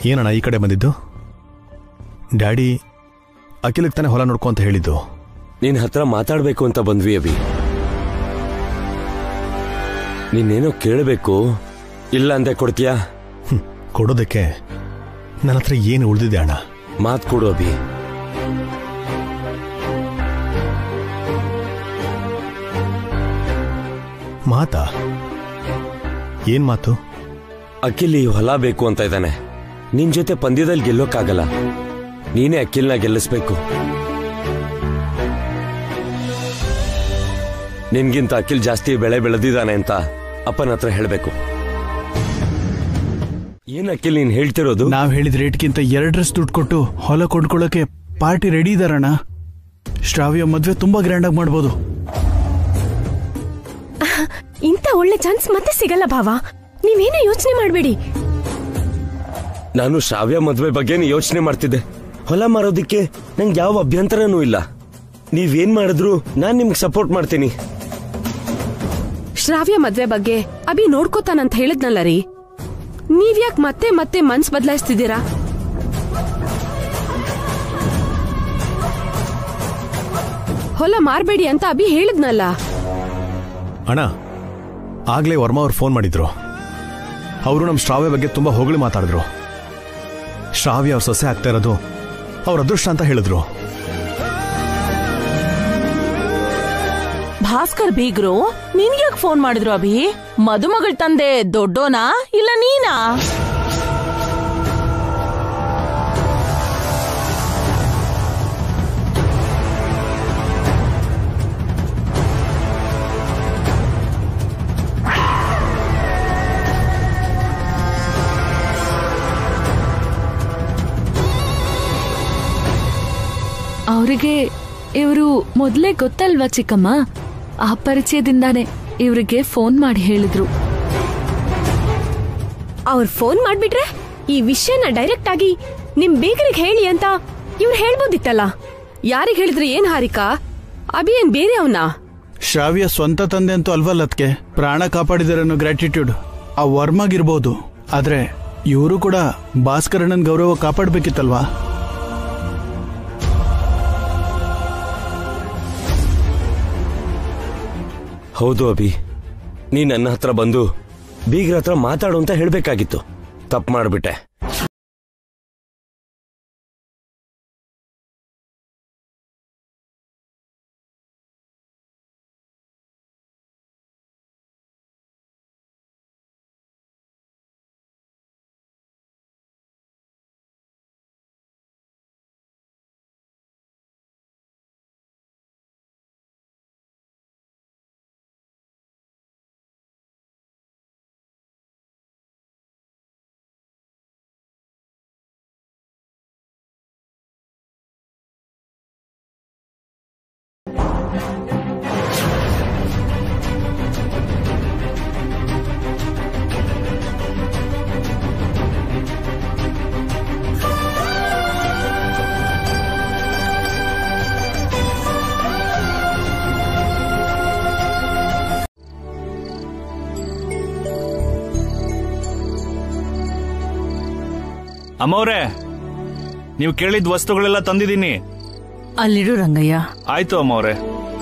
ಏನಣ್ಣ ಈ ಕಡೆ ಬಂದಿದ್ದು? ಡ್ಯಾಡಿ ಅಖಿಲಕ್ಕೆ ತಾನೇ ಹೊಲ ನೋಡ್ಕೊ ಅಂತ ಹೇಳಿದ್ದು. ನಿನ್ ಹತ್ರ ಮಾತಾಡ್ಬೇಕು ಅಂತ ಬಂದ್ವಿ ಅಭಿ. ನೀನೇನೋ ಕೇಳಬೇಕು, ಇಲ್ಲ ಅಂದೆ ಕೊಡ್ತೀಯಾ? ಕೊಡೋದಕ್ಕೆ ನನ್ನ ಹತ್ರ ಏನು ಉಳಿದಿದೆ ಅಣ್ಣ? ಮಾತು ಕೊಡು ಅಭಿ. ಮಾತಾ? ಏನ್ ಮಾತು? ಅಖಿಲ್ ಈ ಹೊಲ ಬೇಕು ಅಂತ ಇದ್ದಾನೆ. ನಿನ್ ಜೊತೆ ಪಂದ್ಯದಲ್ಲಿ ಗೆಲ್ಲೋಕ್ಕಾಗಲ್ಲ, ನೀನೇ ಅಖಿಲ್ನ ಗೆಲ್ಲಿಸ್ಬೇಕು. ನಿನ್ಗಿಂತ ಅಖಿಲ್ ಜಾಸ್ತಿ ಬೆಳೆ ಬೆಳೆದಿದ್ದಾನೆ ಅಂತ ಅಪ್ಪನ ಹತ್ರ ಹೇಳ್ಬೇಕು. ಏನ್ ಅಖಿಲ್ ನೀನ್ ಹೇಳ್ತಿರೋದು? ನಾವ್ ಹೇಳಿದ ರೇಟ್ಗಿಂತ ಎರಡರಷ್ಟು ದುಡ್ಡು ಕೊಟ್ಟು ಹೊಲ ಕೊಂಡ್ಕೊಳ್ಳೋಕೆ ಪಾರ್ಟಿ ರೆಡಿ ಇದಾರಣ್ಣ. ಶ್ರಾವ್ಯ ಮದ್ವೆ ತುಂಬಾ ಗ್ರ್ಯಾಂಡ್ ಆಗಿ ಮಾಡ್ಬೋದು. ಇಂಥ ಒಳ್ಳೆ ಚಾನ್ಸ್ ಮತ್ತೆ ಸಿಗಲ್ಲ ಭಾವ, ನೀವೇನು ಯೋಚನೆ ಮಾಡಬೇಡಿ. ನಾನು ಶ್ರಾವ್ಯ ಮದ್ವೆ ಬಗ್ಗೆ ಯೋಚನೆ ಮಾಡ್ತಿದ್ದೆ. ಹೊಲ ಮಾರೋದಿಕ್ಕೆ ನಂಗೆ ಯಾವ ಅಭ್ಯಂತರನೂ ಇಲ್ಲ. ನೀವೇನ್ ಮಾಡಿದ್ರು ನಾನ್ ನಿಮ್ಗೆ ಸಪೋರ್ಟ್ ಮಾಡ್ತೀನಿ. ಶ್ರಾವ್ಯ ಮದ್ವೆ ಬಗ್ಗೆ ಅಭಿ ನೋಡ್ಕೋತಾನಂತ ಹೇಳಿದ್ನಲ್ಲ ರೀ, ನೀವ್ಯಾಕ್ ಮತ್ತೆ ಮತ್ತೆ ಮನ್ಸ್ ಬದಲಾಯಿಸ್ತಿದ್ದೀರಾ? ಹೊಲ ಮಾರ್ಬೇಡಿ ಅಂತ ಅಭಿ ಹೇಳಿದ್ನಲ್ಲ. ಅಣ್ಣ, ಆಗ್ಲೇ ವರ್ಮಾ ಅವ್ರು ಫೋನ್ ಮಾಡಿದ್ರು. ಅವರು ನಮ್ಮ ಶ್ರಾವ್ಯ ಬಗ್ಗೆ ತುಂಬಾ ಹೊಗಳಿ ಮಾತಾಡಿದ್ರು. ಶ್ರಾವ್ಯ ಅವ್ರ ಸೊಸೆ ಆಗ್ತಾ ಇರೋದು ಅವ್ರ ಅದೃಷ್ಟ ಅಂತ ಹೇಳಿದ್ರು. ಭಾಸ್ಕರ್ ಬೀಗ್ರು ನಿನ್ಗ್ಯಾಕ್ ಫೋನ್ ಮಾಡಿದ್ರು ಅಭಿ? ಮದುಮಗಳ ತಂದೆ ದೊಡ್ಡೋನಾ ಇಲ್ಲ ನೀನಾ? ಅವರಿಗೆ ಇವರು ಮೊದಲೇ ಗೊತ್ತಲ್ವಾ ಚಿಕ್ಕಮ್ಮ? ಆ ಪರಿಚಯದಿಂದಾನೆ ಇವರಿಗೆ ಫೋನ್ ಮಾಡಿ ಹೇಳಿದ್ರು. ಅವ್ರು ಫೋನ್ ಮಾಡ್ಬಿಟ್ರೆ ಈ ವಿಷಯನ ಡೈರೆಕ್ಟ್ ಆಗಿ ನಿಮ್ ಬೇಗರಿಗೆ ಹೇಳಿ ಅಂತ ಇವ್ರು ಹೇಳ್ಬೋದಿತ್ತಲ್ಲ. ಯಾರಿಗೆ ಹೇಳಿದ್ರೆ ಏನ್ ಹಾರಿಕಾ? ಅಭಿ ಏನ್ ಬೇರೆ ಅವನ? ಶ್ರಾವ್ಯ ಸ್ವಂತ ತಂದೆ ಅಂತೂ ಅಲ್ವಲ್ಲದ್ಕೆ ಪ್ರಾಣ ಕಾಪಾಡಿದರನ್ನೋ ಗ್ರಾಟಿಟ್ಯೂಡ್ ಆ ವರ್ಮಾಗಿರ್ಬೋದು. ಆದ್ರೆ ಇವರು ಕೂಡ ಭಾಸ್ಕರಣ್ಣನ್ ಗೌರವ ಕಾಪಾಡ್ಬೇಕಿತ್ತಲ್ವಾ? ಹೌದು ಅಭಿ, ನೀ ನನ್ನ ಹತ್ರ ಬಂದು ಬೀಗ್ರ ಹತ್ರ ಮಾತಾಡು ಅಂತ ಹೇಳ್ಬೇಕಾಗಿತ್ತು. ತಪ್ಪು ಮಾಡ್ಬಿಟ್ಟೆ. ಅಮ್ಮವ್ರೆ, ನೀವು ಕೇಳಿದ ವಸ್ತುಗಳೆಲ್ಲ ತಂದಿದ್ದೀನಿ. ಅಲ್ಲಿಡು ರಂಗಯ್ಯ. ಆಯ್ತು ಅಮ್ಮವ್ರೆ.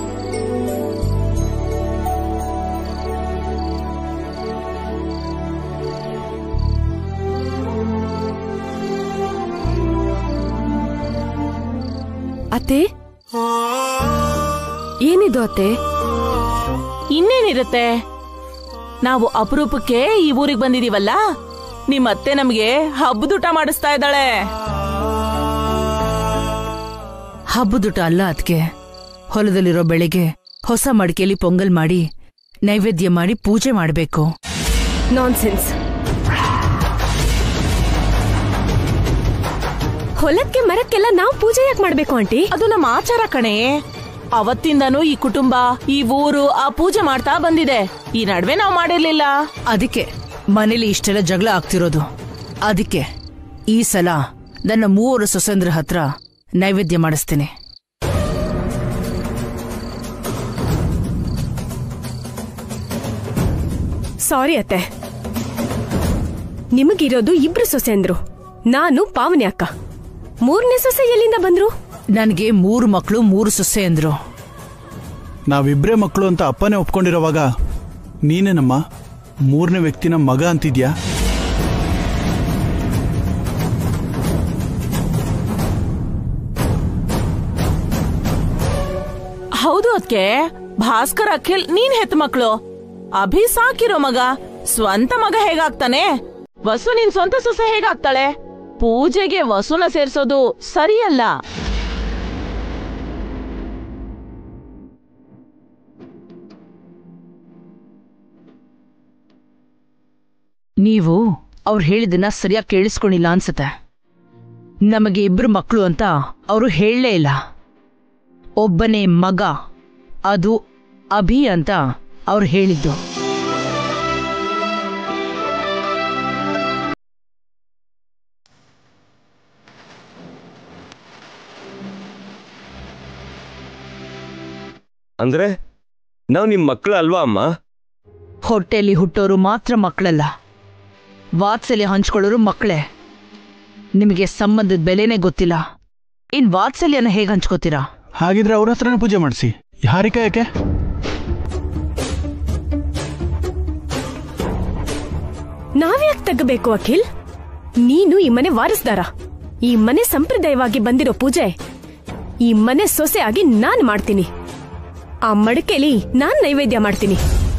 ಅತ್ತೆ, ಏನಿದು ಅತ್ತೆ? ಇನ್ನೇನಿರುತ್ತೆ, ನಾವು ಅಪರೂಪಕ್ಕೆ ಈ ಊರಿಗೆ ಬಂದಿದೀವಲ್ಲ, ನಿಮ್ಮತ್ತೆ ನಮ್ಗೆ ಹಬ್ಬದೂಟ ಮಾಡಿಸ್ತಾ ಇದ್ದಾಳೆ. ಹಬ್ಬದೂಟ ಅಲ್ಲ ಅದಕ್ಕೆ, ಹೊಲದಲ್ಲಿರೋ ಬೆಳೆಗೆ ಹೊಸ ಮಡಿಕೆಯಲ್ಲಿ ಪೊಂಗಲ್ ಮಾಡಿ ನೈವೇದ್ಯ ಮಾಡಿ ಪೂಜೆ ಮಾಡಬೇಕು. ನಾನ್ಸೆನ್ಸ್. ಹೊಲಕ್ಕೆ ಮರಕ್ಕೆಲ್ಲ ನಾವು ಪೂಜೆ ಯಾಕೆ ಮಾಡ್ಬೇಕು ಆಂಟಿ? ಅದು ನಮ್ಮ ಆಚಾರ ಕಣೆ. ಅವತ್ತಿಂದನೂ ಈ ಕುಟುಂಬ ಈ ಊರು ಆ ಪೂಜೆ ಮಾಡ್ತಾ ಬಂದಿದೆ. ಈ ನಡುವೆ ನಾವು ಮಾಡಿರ್ಲಿಲ್ಲ. ಅದಕ್ಕೆ ಮನೇಲಿ ಇಷ್ಟೆಲ್ಲ ಜಗಳ ಆಗ್ತಿರೋದು. ಅದಕ್ಕೆ ಈ ಸಲ ನನ್ನ ಮೂವರು ಸೊಸೆಂದ್ರ ಹತ್ರ ನೈವೇದ್ಯ ಮಾಡಿಸ್ತೇನೆ. ಸಾರಿ ಅತ್ತೆ, ನಿಮಗಿರೋದು ಇಬ್ರು ಸೊಸೆಂದ್ರು. ನಾನು ಪಾವನಿ ಅಕ್ಕ. ಮೂರನೇ ಸೊಸೆ ಎಲ್ಲಿಂದ ಬಂದ್ರು? ನನ್ಗೆ ಮೂರು ಮಕ್ಕಳು ಮೂರು ಸೊಸೆ ಅಂದ್ರು. ನಾವಿಬ್ರೇ ಮಕ್ಕಳು ಅಂತ ಅಪ್ಪನೇ ಒಪ್ಕೊಂಡಿರೋವಾಗ ನೀನೇನಮ್ಮ ಮೂರನೇ ವ್ಯಕ್ತಿನ ಮಗ ಅಂತಿದ್ಯಾ? ಹೌದು ಅದ್ಕೆ ಭಾಸ್ಕರ್ ಅಖಿಲ್ ನೀನ್ ಹೆತ್ತ ಮಕ್ಕಳು. ಅಭಿ ಸಾಕಿರೋ ಮಗ ಸ್ವಂತ ಮಗ ಹೇಗಾಗ್ತಾನೆ? ವಸು ನಿನ್ ಸ್ವಂತ ಸೊಸೆ ಹೇಗಾಗ್ತಾಳೆ? ಪೂಜೆಗೆ ವಸುನ ಸೇರ್ಸೋದು ಸರಿಯಲ್ಲ. ನೀವು ಅವ್ರು ಹೇಳಿದನ್ನ ಸರಿಯಾಗಿ ಕೇಳಿಸ್ಕೊಂಡಿಲ್ಲ ಅನ್ಸುತ್ತೆ. ನಮಗೆ ಇಬ್ರು ಮಕ್ಕಳು ಅಂತ ಅವರು ಹೇಳಲೇ ಇಲ್ಲ. ಒಬ್ಬನೇ ಮಗ, ಅದು ಅಭಿ ಅಂತ ಅವ್ರು ಹೇಳಿದ್ದು. ಅಂದ್ರೆ ನಾವು ನಿಮ್ ಮಕ್ಕಳು ಅಲ್ವಾ ಅಮ್ಮ? ಹೊಟ್ಟೆಲಿ ಹುಟ್ಟೋರು ಮಾತ್ರ ಮಕ್ಕಳಲ್ಲ, ವಾತ್ಸಲ್ಯ ಹಂಚ್ಕೊಳ್ಳೋರು ಮಕ್ಕಳೇ. ನಿಮಗೆ ಸಂಬಂಧದ ಬೆಲೆನೇ ಗೊತ್ತಿಲ್ಲ, ಇನ್ ವಾತ್ಸಲ್ಯನ ಹೇಗೆ ಹಂಚ್ಕೋತೀರಾ? ಹಾಗಿದ್ರೆ ಅವ್ರ ಹತ್ರನೇ ಪೂಜೆ ಮಾಡಿಸಿ. ಹಾರಿಕಾ ಯಾಕೆ? ನಾವ್ಯಾಕೆ ತಗಬೇಕು ಅಖಿಲ್? ನೀನು ಈ ಮನೆ ವಾರಸ್ದಾರ. ಈ ಮನೆ ಸಂಪ್ರದಾಯವಾಗಿ ಬಂದಿರೋ ಪೂಜೆ ಈ ಮನೆ ಸೊಸೆ ಆಗಿ ನಾನ್ ಮಾಡ್ತೀನಿ. ಆ ಮಡಕೆಲಿ ನಾನ್ ನೈವೇದ್ಯ ಮಾಡ್ತೀನಿ.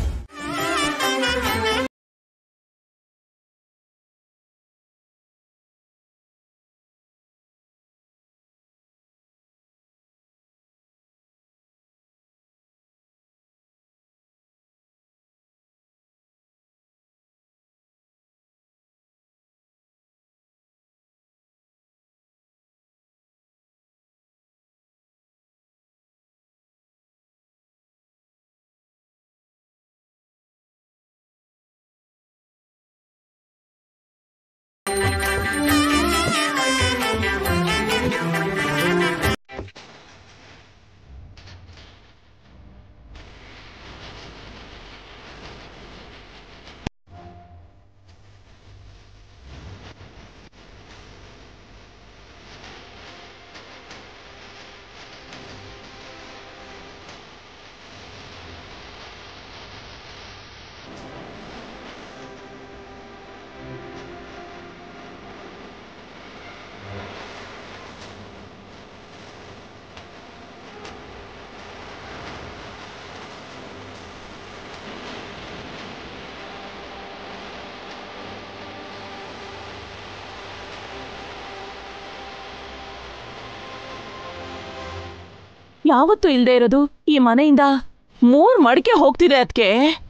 ಯಾವತ್ತೂ ಇಲ್ದೇ ಇರೋದು ಈ ಮನೆಯಿಂದ ಮೂರ್ ಮಡಿಕೆ ಹೋಗ್ತಿದೆ ಅದಕ್ಕೆ.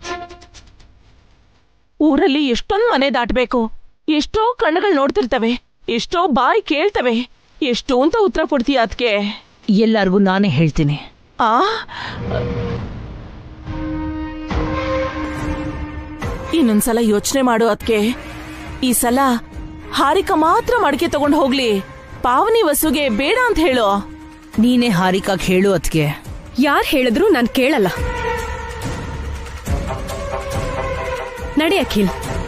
ಊರಲ್ಲಿ ಎಷ್ಟೊಂದು ಮನೆ ದಾಟಬೇಕು, ಎಷ್ಟೋ ಕಣ್ಣುಗಳು ನೋಡ್ತಿರ್ತವೆ, ಎಷ್ಟೋ ಬಾಯಿ ಕೇಳ್ತವೆ, ಎಷ್ಟು ಅಂತ ಉತ್ತರ ಕೊಡ್ತೀಯ ಅದಕ್ಕೆ? ಎಲ್ಲರಿಗೂ ನಾನೇ ಹೇಳ್ತೀನಿ. ಆ ಇನ್ನೊಂದ್ಸಲ ಯೋಚನೆ ಮಾಡು ಅದಕ್ಕೆ. ಈ ಸಲ ಹಾರಿಕಾ ಮಾತ್ರ ಮಡಿಕೆ ತಗೊಂಡು ಹೋಗ್ಲಿ, ಪಾವನಿ ವಸುಗೆ ಬೇಡ ಅಂತ ಹೇಳು. ನೀನೇ ಹಾರಿಕಾಗ್ ಹೇಳು ಅದ್ಕೆ. ಯಾರ್ ಹೇಳಿದ್ರು ನಾನ್ ಕೇಳಲ್ಲ. ನಡೆ ಅಖಿಲ್.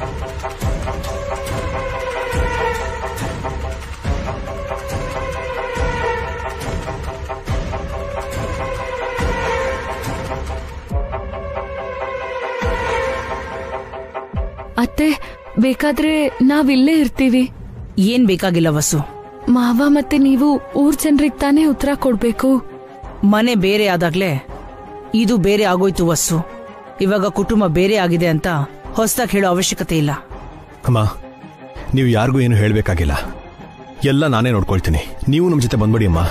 ಅತ್ತೆ, ಬೇಕಾದ್ರೆ ನಾವಿಲ್ಲೇ ಇರ್ತೀವಿ. ಏನ್ ಬೇಕಾಗಿಲ್ಲ ವಸು. ಮಾವ ಮತ್ತೆ ನೀವು ಊರ್ ಜನರಿಗೆ ತಾನೇ ಉತ್ತರ ಕೊಡ್ಬೇಕು. ಮನೆ ಬೇರೆ ಆದಾಗ್ಲೇ ಇದು ಬೇರೆ ಆಗೋಯ್ತು ವಸ್ಸು. ಇವಾಗ ಕುಟುಂಬ ಬೇರೆ ಆಗಿದೆ ಅಂತ ಹೊಸದಾಗಿ ಹೇಳೋ ಅವಶ್ಯಕತೆ ಇಲ್ಲ. ಅಮ್ಮ, ನೀವು ಯಾರಿಗೂ ಏನು ಹೇಳಬೇಕಾಗಿಲ್ಲ, ಎಲ್ಲ ನಾನೇ ನೋಡ್ಕೊಳ್ತೀನಿ. ನೀವು ನಮ್ಮ ಜೊತೆ ಬಂದ್ಬಿಡಿ ಅಮ್ಮ.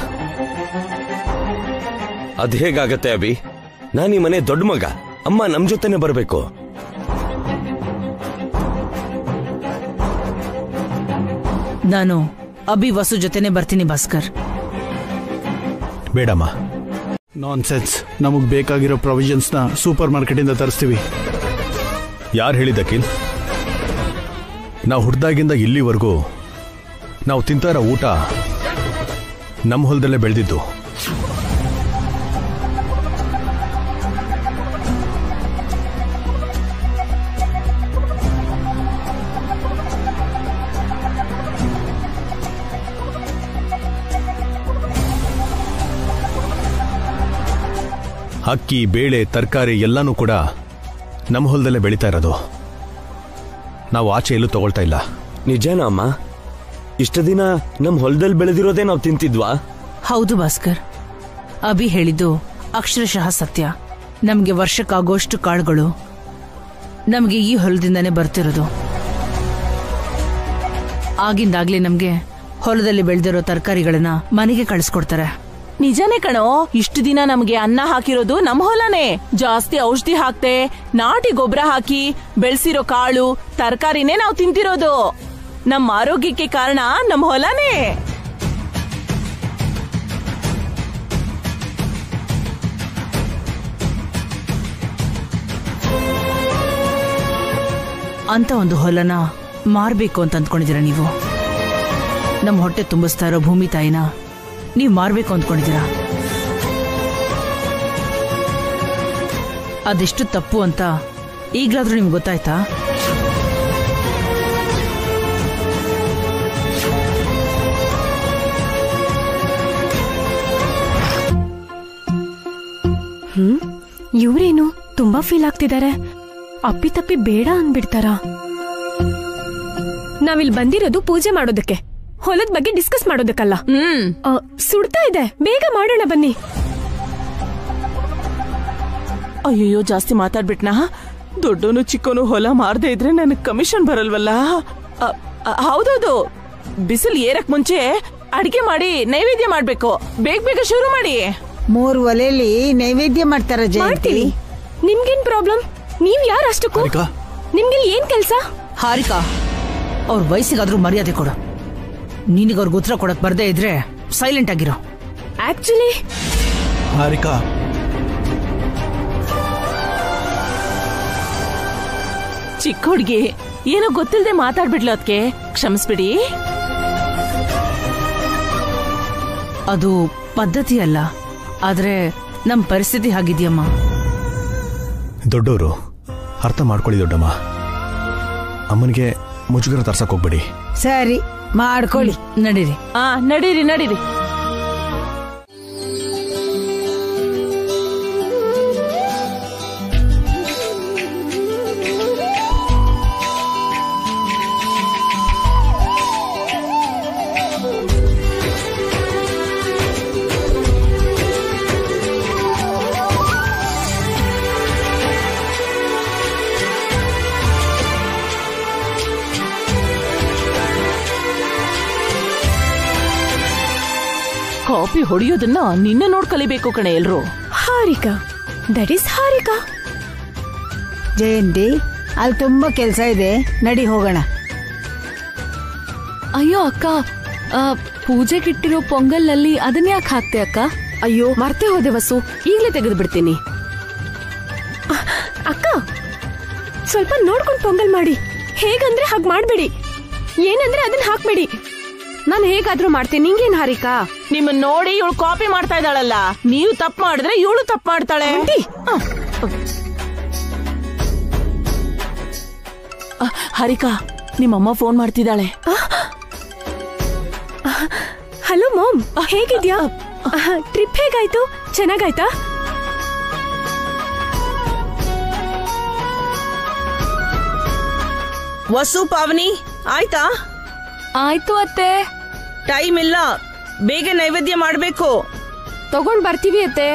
ಅದ್ ಹೇಗಾಗತ್ತೆ ಅಭಿ? ನಾನು ಈ ಮನೆ ದೊಡ್ಡ ಮಗ, ಅಮ್ಮ ನಮ್ ಜೊತೆನೆ ಬರ್ಬೇಕು. ನಾನು ಅಭಿ ವಸು ಜೊತೆನೆ ಬರ್ತೀನಿ ಭಾಸ್ಕರ್. ಬೇಡಮ್ಮ. Nonsense. ನಮಗ್ ಬೇಕಾಗಿರೋ ಪ್ರೊವಿಷನ್ಸ್ ನ ಸೂಪರ್ ಮಾರ್ಕೆಟ್ ಇಂದ ತರಿಸ್ತೀವಿ. ಯಾರು ಹೇಳಿದ ಅಖಿಲ್? ನಾವು ಹುಡ್ದಾಗಿಂದ ಇಲ್ಲಿವರೆಗೂ ನಾವು ತಿಂತಾ ಇರೋ ಊಟ ನಮ್ಮ ಹೊಲದಲ್ಲೇ ಬೆಳೆದಿದ್ದು. ಅಕ್ಕಿ ಬೇಳೆ ತರಕಾರಿ ಎಲ್ಲನೂ ಕೂಡ ನಮ್ಮ ಹೊಲದಲ್ಲೇ ಬೆಳೀತಾ ಇರೋದು. ನಾವು ಆಚೆ ಎಲ್ಲೂ ತಗೊಳ್ತಾ ಇಲ್ಲ. ನಿಜನಾ ಅಮ್ಮ? ಇಷ್ಟ ದಿನ ನಮ್ಮ ಹೊಲದಲ್ಲಿ ಬೆಳೆದಿರೋದೇ ನಾವು ತಿಂತಿದ್ವಾ? ಹೌದು ಭಾಸ್ಕರ್, ಅಭಿ ಹೇಳಿದ್ದು ಅಕ್ಷರಶಃ ಸತ್ಯ. ನಮ್ಗೆ ವರ್ಷಕ್ಕಾಗೋಷ್ಟು ಕಾಳುಗಳು ನಮ್ಗೆ ಈ ಹೊಲದಿಂದಾನೇ ಬರ್ತಿರೋದು. ಆಗಿಂದಾಗ್ಲೇ ನಮ್ಗೆ ಹೊಲದಲ್ಲಿ ಬೆಳೆದಿರೋ ತರಕಾರಿಗಳನ್ನ ಮನೆಗೆ ಕಳಿಸ್ಕೊಡ್ತಾರೆ. ನಿಜನೇ ಕಣೋ, ಇಷ್ಟು ದಿನ ನಮ್ಗೆ ಅನ್ನ ಹಾಕಿರೋದು ನಮ್ ಹೊಲನೇ. ಜಾಸ್ತಿ ಔಷಧಿ ಹಾಕ್ತೆ ನಾಟಿ ಗೊಬ್ಬರ ಹಾಕಿ ಬೆಳೆಸಿರೋ ಕಾಳು ತರಕಾರಿನೇ ನಾವು ತಿಂತಿರೋದು. ನಮ್ಮ ಆರೋಗ್ಯಕ್ಕೆ ಕಾರಣ ನಮ್ ಹೊಲನೇ. ಅಂತ ಒಂದು ಹೊಲನ ಮಾರ್ಬೇಕು ಅಂತ ಅಂದ್ಕೊಂಡಿದ್ದೀರಾ ನೀವು? ನಮ್ಮ ಹೊಟ್ಟೆ ತುಂಬಿಸ್ತಾ ಇರೋ ಭೂಮಿ ತಾಯಿನ ನೀವು ಮಾರ್ಬೇಕು ಅಂದ್ಕೊಂಡಿದ್ದೀರಾ? ಅದೆಷ್ಟು ತಪ್ಪು ಅಂತ ಈಗ್ಲಾದ್ರೂ ನಿಮ್ಗೆ ಗೊತ್ತಾಯ್ತಾ? ಹ್ಮ್ ಇವ್ರೇನು ತುಂಬಾ ಫೀಲ್ ಆಗ್ತಿದ್ದಾರೆ. ಅಪ್ಪಿ ತಪ್ಪಿ ಬೇಡ ಅನ್ಬಿಡ್ತಾರ. ನಾವಿಲ್ ಬಂದಿರೋದು ಪೂಜೆ ಮಾಡೋದಕ್ಕೆ, ಹೊಲದ ಬಗ್ಗೆ ಡಿಸ್ಕಸ್ ಮಾಡೋದಕ್ಕಲ್ಲ. ಹ್ಮ್ ಸುಡ್ತಾ ಇದೆ, ಬೇಗ ಮಾಡೋಣ ಬನ್ನಿ. ಅಯ್ಯೋ, ಜಾಸ್ತಿ ಮಾತಾಡ್ಬಿಟ್ನಾ? ದೊಡ್ಡೋನು ಚಿಕ್ಕೋನು ಹೊಲ ಮಾರದೆ ಇದ್ರೆ ನನಗ್ ಕಮಿಷನ್ ಬರಲ್ವಲ್ಲ. ಹೌದೌದು, ಬಿಸಿಲು ಏರಕ್ ಮುಂಚೆ ಅಡಿಗೆ ಮಾಡಿ ನೈವೇದ್ಯ ಮಾಡ್ಬೇಕು. ಬೇಗ ಬೇಗ ಶುರು ಮಾಡಿ. ಮೂರು ಒಲೆಯಲ್ಲಿ ನೈವೇದ್ಯ ಮಾಡ್ತಾರ ಜಯಂತಿ. ನಿಮ್ಗೇನ್ ಪ್ರಾಬ್ಲಮ್? ನೀವ್ ಯಾರು ಅಷ್ಟಕ್ಕೂ? ನಿಮ್ಗೆ ಏನ್ ಕೆಲ್ಸ? ಹಾರಿಕಾ, ಅವ್ರ ವಯಸ್ಸಿಗಾದ್ರೂ ಮರ್ಯಾದೆ ಕೊಡು. ನಿನಗ ಅವ್ರಿಗೆ ಉತ್ತರ ಕೊಡಕ್ ಬರ್ದೇ ಇದ್ರೆ ಸೈಲೆಂಟ್ ಆಗಿರೋ. ಆಕ್ಚುಲಿ ಹಾರಿಕಾ, ಚಿಕ್ಕ ಹುಡ್ಗಿ ಏನೋ ಗೊತ್ತಿಲ್ಲದೆ ಮಾತಾಡ್ಬಿಡ್ಲು, ಅದಕ್ಕೆ ಕ್ಷಮಿಸ್ಬಿಡಿ. ಅದು ಪದ್ಧತಿ ಅಲ್ಲ, ಆದ್ರೆ ನಮ್ ಪರಿಸ್ಥಿತಿ ಹಾಗಿದ್ಯಮ್ಮ. ದೊಡ್ಡವರು ಅರ್ಥ ಮಾಡ್ಕೊಳ್ಳಿ ದೊಡ್ಡಮ್ಮ. ಅಮ್ಮನಿಗೆ ಮುಜುಗರ ತರ್ಸಕ್ ಹೋಗ್ಬೇಡಿ. ಸರಿ, ಮಾಡ್ಕೊಳ್ಳಿ. ನಡೀರಿ. ಆ ನಡೀರಿ ನಡೀರಿ. ಕಾಪಿ ಹೊಡೆಯೋದನ್ನ ನಿನ್ನ ನೋಡ್ ಕಲಿಬೇಕು ಕಣೆ ಎಲ್ರು. Harika, that is Harika. ಜಯಂತಿ, ಅಲ್ಲಿ ತುಂಬಾ ಕೆಲ್ಸ ಇದೆ, ನಡಿ ಹೋಗೋಣ. ಅಯ್ಯೋ ಅಕ್ಕ, ಪೂಜೆಗಿಟ್ಟಿರೋ ಪೊಂಗಲ್ನಲ್ಲಿ ಅದನ್ನ ಯಾಕೆ ಹಾಕ್ತೆ ಅಕ್ಕ? ಅಯ್ಯೋ ಮರ್ತೆ ಹೋದೆ ವಸು, ಈಗ್ಲೇ ತೆಗೆದು ಬಿಡ್ತೀನಿ. ಅಕ್ಕ, ಸ್ವಲ್ಪ ನೋಡ್ಕೊಂಡು ಪೊಂಗಲ್ ಮಾಡಿ. ಹೇಗಂದ್ರೆ ಹಾಗ್ ಮಾಡ್ಬೇಡಿ, ಏನಂದ್ರೆ ಅದನ್ನ ಹಾಕ್ಬೇಡಿ. ನಾನು ಹೇಗಾದ್ರೂ ಮಾಡ್ತೀನಿ, ನಿಂಗೇನ್ ಹಾರಿಕಾ? ನಿಮ್ಮನ್ನ ನೋಡಿ ಇವಳು ಕಾಪಿ ಮಾಡ್ತಾ ಇದ್ದಾಳಲ್ಲ, ನೀವು ತಪ್ಪು ಮಾಡಿದ್ರೆ ಇವಳು ತಪ್ಪು ಮಾಡ್ತಾಳೆ. ಹಾರಿಕಾ, ನಿಮ್ಮಮ್ಮ ಫೋನ್ ಮಾಡ್ತಿದ್ದಾಳೆ. ಹಲೋ ಮಾಮ್, ಹೇಗಿದ್ಯಾ? ಟ್ರಿಪ್ ಹೇಗಾಯ್ತು? ಚೆನ್ನಾಗಾಯ್ತಾ? ವಸು, ಪಾವನಿ ಆಯ್ತಾ? ಆಯ್ತು ಅತ್ತೆ. ಟೈಮ್ ಇಲ್ಲ, ಬೇಗ ನೈವೇದ್ಯ ಮಾಡ್ಬೇಕು. ತಗೊಂಡ್ ಬರ್ತೀವಿ ಅತ್ತೆ.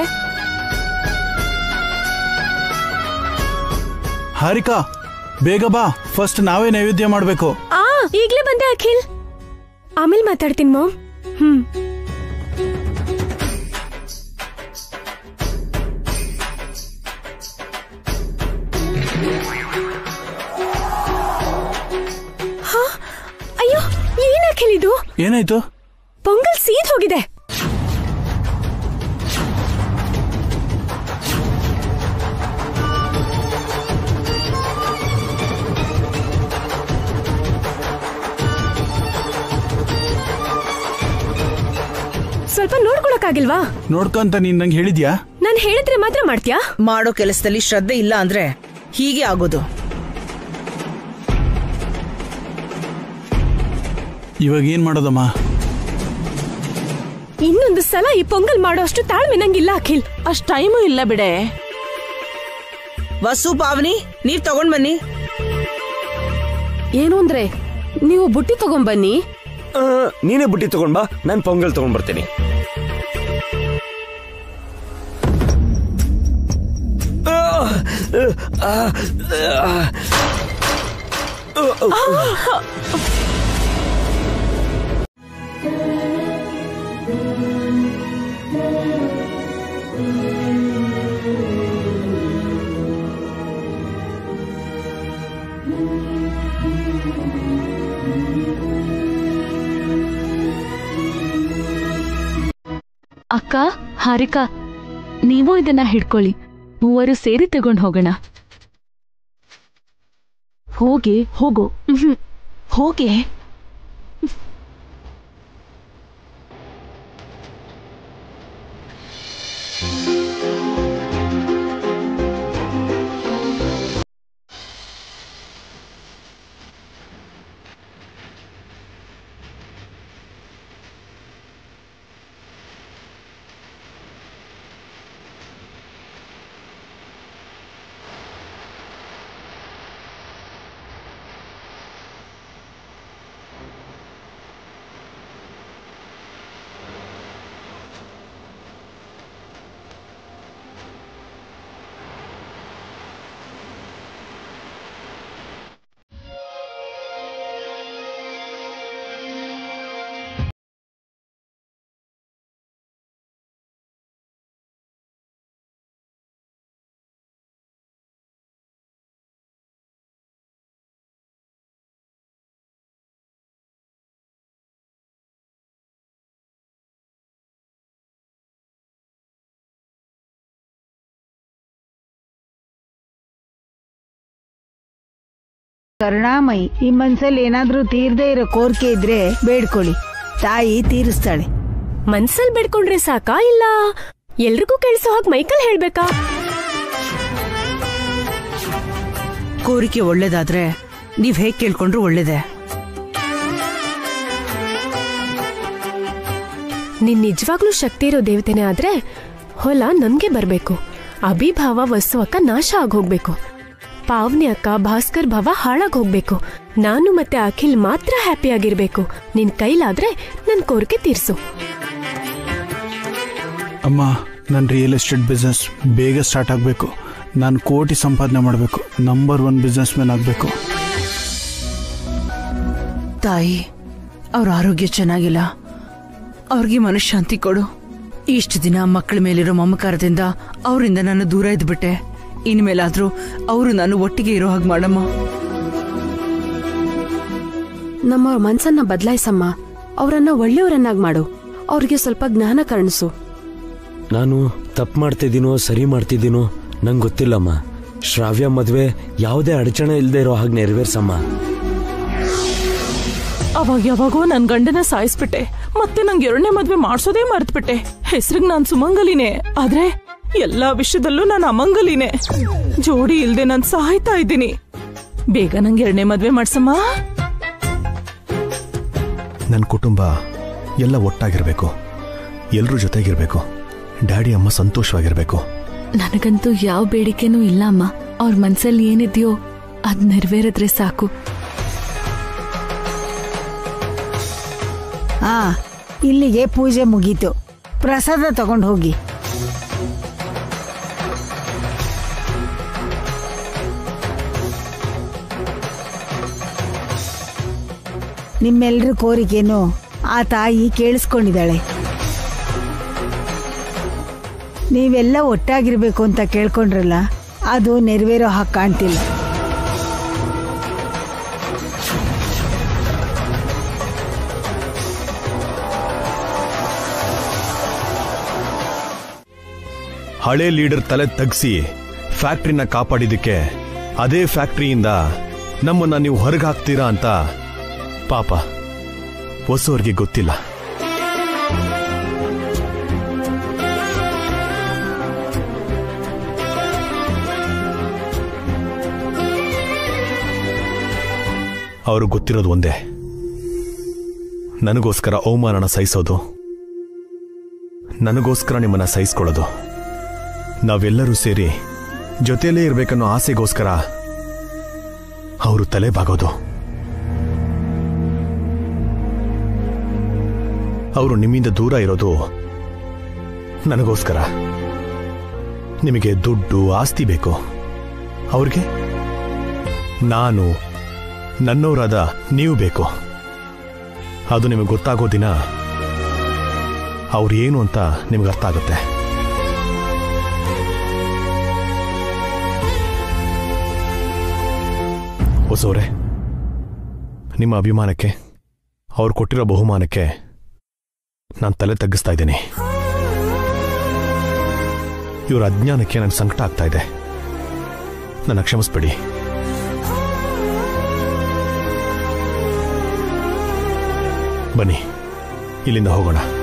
ಹಾರಿಕಾ, ಬೇಗ ಬಾ, ಫಸ್ಟ್ ನಾವೇ ನೈವೇದ್ಯ ಮಾಡ್ಬೇಕು. ಆ ಈಗ್ಲೇ ಬಂದೆ ಅಖಿಲ್, ಆಮೇಲೆ ಮಾತಾಡ್ತೀನಿ ಮಾಮ್. ಹ್ಮ್ ಅಯ್ಯೋ, ಏನ್ ಅಖಿಲ್ ಇದು? ಏನಾಯ್ತು? ಪೊಂಗಲ್ ಸೀದ್ ಹೋಗಿದೆ. ಸ್ವಲ್ಪ ನೋಡ್ಕೊಳಕ್ಕಾಗಿಲ್ವಾ? ನೋಡ್ಕೊಂತ ನೀನ್ ನಂಗೆ ಹೇಳಿದ್ಯಾ? ನಾನ್ ಹೇಳಿದ್ರೆ ಮಾತ್ರ ಮಾಡ್ತೀಯಾ? ಮಾಡೋ ಕೆಲಸದಲ್ಲಿ ಶ್ರದ್ಧೆ ಇಲ್ಲ ಅಂದ್ರೆ ಹೀಗೆ ಆಗೋದು. ಇವಾಗ ಏನ್ ಮಾಡೋದಮ್ಮ? ಇನ್ನೊಂದು ಸಲ ಈ ಪೊಂಗಲ್ ಮಾಡೋ ಅಷ್ಟು ತಾಳ್ಮೆ ನಂಗಿಲ್ಲ ಅಖಿಲ್. ಅಷ್ಟ್ ಟೈಮು ಇಲ್ಲ ಬಿಡೆ. ವಸು ಪಾವನಿ ನೀವ್ ತಗೊಂಡ್ ಬನ್ನಿ. ಏನು ಅಂದ್ರೆ ನೀವು ಬುಟ್ಟಿ ತಗೊಂಡ್ಬನ್ನಿ. ನೀನೇ ಬುಟ್ಟಿ ತಗೊಂಡ್ ಬಾ, ನಾನ್ ಪೊಂಗಲ್ ತಗೊಂಡ್ ಬರ್ತೀನಿ. ಅಕ್ಕ, ಹಾರಿಕಾ, ನೀವು ಇದನ್ನ ಹಿಡ್ಕೊಳ್ಳಿ. ಮೂವರು ಸೇರಿ ತಗೊಂಡು ಹೋಗೋಣ. ಹೋಗಿ ಹೋಗು ಹೋಗಿ. ಕರುಣಾಮಯಿ, ಈ ಮನ್ಸಲ್ಲಿ ಏನಾದ್ರೂ ತೀರ್ದೇ ಇರೋ ಕೋರಿಕೆ ಇದ್ರೆ ಬೇಡ್ಕೊಳ್ಳಿ, ತಾಯಿ ತೀರಿಸ್ತಾಳೆ. ಮನ್ಸಲ್ ಬೇಡ್ಕೊಂಡ್ರೆ ಸಾಕಾ, ಇಲ್ಲ ಎಲ್ರಿಗೂ ಕೇಳಿಸೋ ಹಾಗೆ ಮೈಕಲ್ ಹೇಳ್ಬೇಕಾ? ಕೋರಿಕೆ ಒಳ್ಳೇದಾದ್ರೆ ನೀವ್ ಹೇಗ್ ಕೇಳ್ಕೊಂಡ್ರು ಒಳ್ಳೇದೆ. ನಿನ್ ನಿಜವಾಗ್ಲೂ ಶಕ್ತಿ ಇರೋ ದೇವತೆನೇ ಆದ್ರೆ ಹೊಲ ನಮ್ಗೆ ಬರ್ಬೇಕು. ಅಭಿಭಾವ ವಸ್ತು ಅಕ್ಕ ನಾಶ ಆಗೋಗ್ಬೇಕು. ಪಾವನಿ ಅಕ್ಕ ಭಾಸ್ಕರ್ ಭಾವ ಹಾಳಾಗ್ ಹೋಗ್ಬೇಕು. ನಾನು ಮತ್ತೆ ಅಖಿಲ್ ಮಾತ್ರ ಹ್ಯಾಪಿ ಆಗಿರ್ಬೇಕು. ನಿನ್ ಕೈಲಾದ್ರೆ ನನ್ ಕೋರಿಕೆ ತೀರ್ಸು. ಅಮ್ಮ, ನನ್ನ ರಿಯಲ್ ಎಸ್ಟೇಟ್ ಬಿಸ್ನೆಸ್ ಬೇಗ ಸ್ಟಾರ್ಟ್ ಆಗಬೇಕು. ನಾನು ಕೋಟಿ ಸಂಪಾದನೆ ಮಾಡಬೇಕು. ನಂಬರ್ ಒನ್ ಬಿಸ್ನೆಸ್ ಮ್ಯಾನ್ ಆಗಬೇಕು. ತಾಯಿ, ಅವ್ರ ಆರೋಗ್ಯ ಚೆನ್ನಾಗಿಲ್ಲ, ಅವ್ರಿಗೆ ಮನಃಶಾಂತಿ ಕೊಡು. ಇಷ್ಟು ದಿನ ಮಕ್ಕಳ ಮೇಲಿರೋ ಮಮಕಾರದಿಂದ ಅವರಿಂದ ನಾನು ದೂರ ಇದ್ಬಿಟ್ಟೆ. ಇನ್ಮೇಲಾದ್ರೂ ಅವರು ನಾನು ಒಟ್ಟಿಗೆ ಇರೋ ಹಾಗೆ ಮಾಡಮ್ಮ. ನಮ್ಮ ಮನ್ಸನ್ನ ಬದಲಾಯಿಸಮ್ಮ. ಅವರನ್ನ ಒಳ್ಳೆಯವರನ್ನಾಗಿ ಮಾಡು. ಅವ್ರಿಗೆ ಸ್ವಲ್ಪ ಜ್ಞಾನ ಕರುಣಿಸು. ನಾನು ತಪ್ಪು ಮಾಡ್ತಿದ್ದೀನೋ ಸರಿ ಮಾಡ್ತಿದ್ದೀನೋ ನಂಗೆ ಗೊತ್ತಿಲ್ಲಮ್ಮ. ಶ್ರಾವ್ಯ ಮದ್ವೆ ಯಾವುದೇ ಅಡಚಣೆ ಇಲ್ಲದೆ ಇರೋ ಹಾಗೆ ನೆರವೇರ್ಸಮ್ಮ. ಅವಾಗ ಯಾವಾಗೋ ನನ್ ಗಂಡನ ಸಾಯಿಸ್ಬಿಟ್ಟೆ, ಮತ್ತೆ ನಂಗೆ ಎರಡನೇ ಮದ್ವೆ ಮಾಡ್ಸೋದೇ ಮರ್ತ್ಬಿಟ್ಟೆ. ಹೆಸರಿಗೆ ನಾನ್ ಸುಮಂಗಲಿನೇ, ಆದ್ರೆ ಎಲ್ಲಾ ವಿಷಯದಲ್ಲೂ ನಾನು ಅಮಂಗಲಿನೇ. ಜೋಡಿ ಇಲ್ದೆ ನಾನ್ ಸಾಯ್ತಾ ಇದ್ದೀನಿ. ಬೇಗ ನಂಗೆ ಎರಡನೇ ಮದ್ವೆ ಮಾಡ್ಸಮ್ಮ. ನನ್ನ ಕುಟುಂಬ ಎಲ್ಲ ಒಟ್ಟಾಗಿರ್ಬೇಕು, ಎಲ್ರೂ ಜೊತೆಗಿರ್ಬೇಕು, ಡ್ಯಾಡಿ ಅಮ್ಮ ಸಂತೋಷವಾಗಿರ್ಬೇಕು. ನನಗಂತೂ ಯಾವ ಬೇಡಿಕೆನೂ ಇಲ್ಲ ಅಮ್ಮ. ಅವ್ರ ಮನ್ಸಲ್ಲಿ ಏನಿದೆಯೋ ಅದ್ ನೆರವೇರಿದ್ರೆ ಸಾಕು. ಆ ಇಲ್ಲಿಗೆ ಪೂಜೆ ಮುಗೀತು. ಪ್ರಸಾದ ತಗೊಂಡು ಹೋಗಿ. ನಿಮ್ಮೆಲ್ಲರ ಕೋರಿಕೆನು ಆ ತಾಯಿ ಕೇಳಿಸ್ಕೊಂಡಿದ್ದಾಳೆ. ನೀವೆಲ್ಲ ಒಟ್ಟಾಗಿರ್ಬೇಕು ಅಂತ ಕೇಳ್ಕೊಂಡ್ರಲ್ಲ, ಅದು ನೆರವೇರೋ ಹಾಗೆ ಕಾಣ್ತಿಲ್ಲ. ಹಳೆ ಲೀಡರ್ ತಲೆ ತಗ್ಸಿ ಫ್ಯಾಕ್ಟ್ರಿನ ಕಾಪಾಡಿದ್ದಕ್ಕೆ ಅದೇ ಫ್ಯಾಕ್ಟ್ರಿಯಿಂದ ನಮ್ಮನ್ನ ನೀವು ಹೊರಗೆ ಹಾಕ್ತೀರಾ ಅಂತ ಪಾಪ ಹೊಸವ್ರಿಗೆ ಗೊತ್ತಿಲ್ಲ. ಅವ್ರಿಗೆ ಗೊತ್ತಿರೋದು ಒಂದೇ, ನನಗೋಸ್ಕರ ಅವಮಾನನ ಸಹಿಸೋದು, ನನಗೋಸ್ಕರ ನಿಮ್ಮನ್ನ ಸಹಿಸ್ಕೊಳ್ಳೋದು, ನಾವೆಲ್ಲರೂ ಸೇರಿ ಜೊತೆಯಲ್ಲೇ ಇರಬೇಕನ್ನೋ ಆಸೆಗೋಸ್ಕರ ಅವರು ತಲೆ ಬಾಗೋದು. ಅವರು ನಿಮ್ಮಿಂದ ದೂರ ಇರೋದು ನನಗೋಸ್ಕರ. ನಿಮಗೆ ದುಡ್ಡು ಆಸ್ತಿ ಬೇಕು, ಅವ್ರಿಗೆ ನಾನು ನನ್ನವರಾದ ನೀವು ಬೇಕು. ಅದು ನಿಮಗೆ ಗೊತ್ತಾಗೋ ದಿನ ಅವ್ರು ಏನು ಅಂತ ನಿಮ್ಗೆ ಅರ್ಥ ಆಗುತ್ತೆ. ಹೊಸವ್ರೆ, ನಿಮ್ಮ ಅಭಿಮಾನಕ್ಕೆ, ಅವ್ರು ಕೊಟ್ಟಿರೋ ಬಹುಮಾನಕ್ಕೆ ನಾನು ತಲೆ ತಗ್ಗಿಸ್ತಾ ಇದ್ದೀನಿ. ಇವರ ಅಜ್ಞಾನಕ್ಕೆ ನನಗೆ ಸಂಕಟ ಆಗ್ತಾ ಇದೆ. ನನ್ನ ಕ್ಷಮಿಸ್ಬೇಡಿ. ಬನ್ನಿ, ಇಲ್ಲಿಂದ ಹೋಗೋಣ.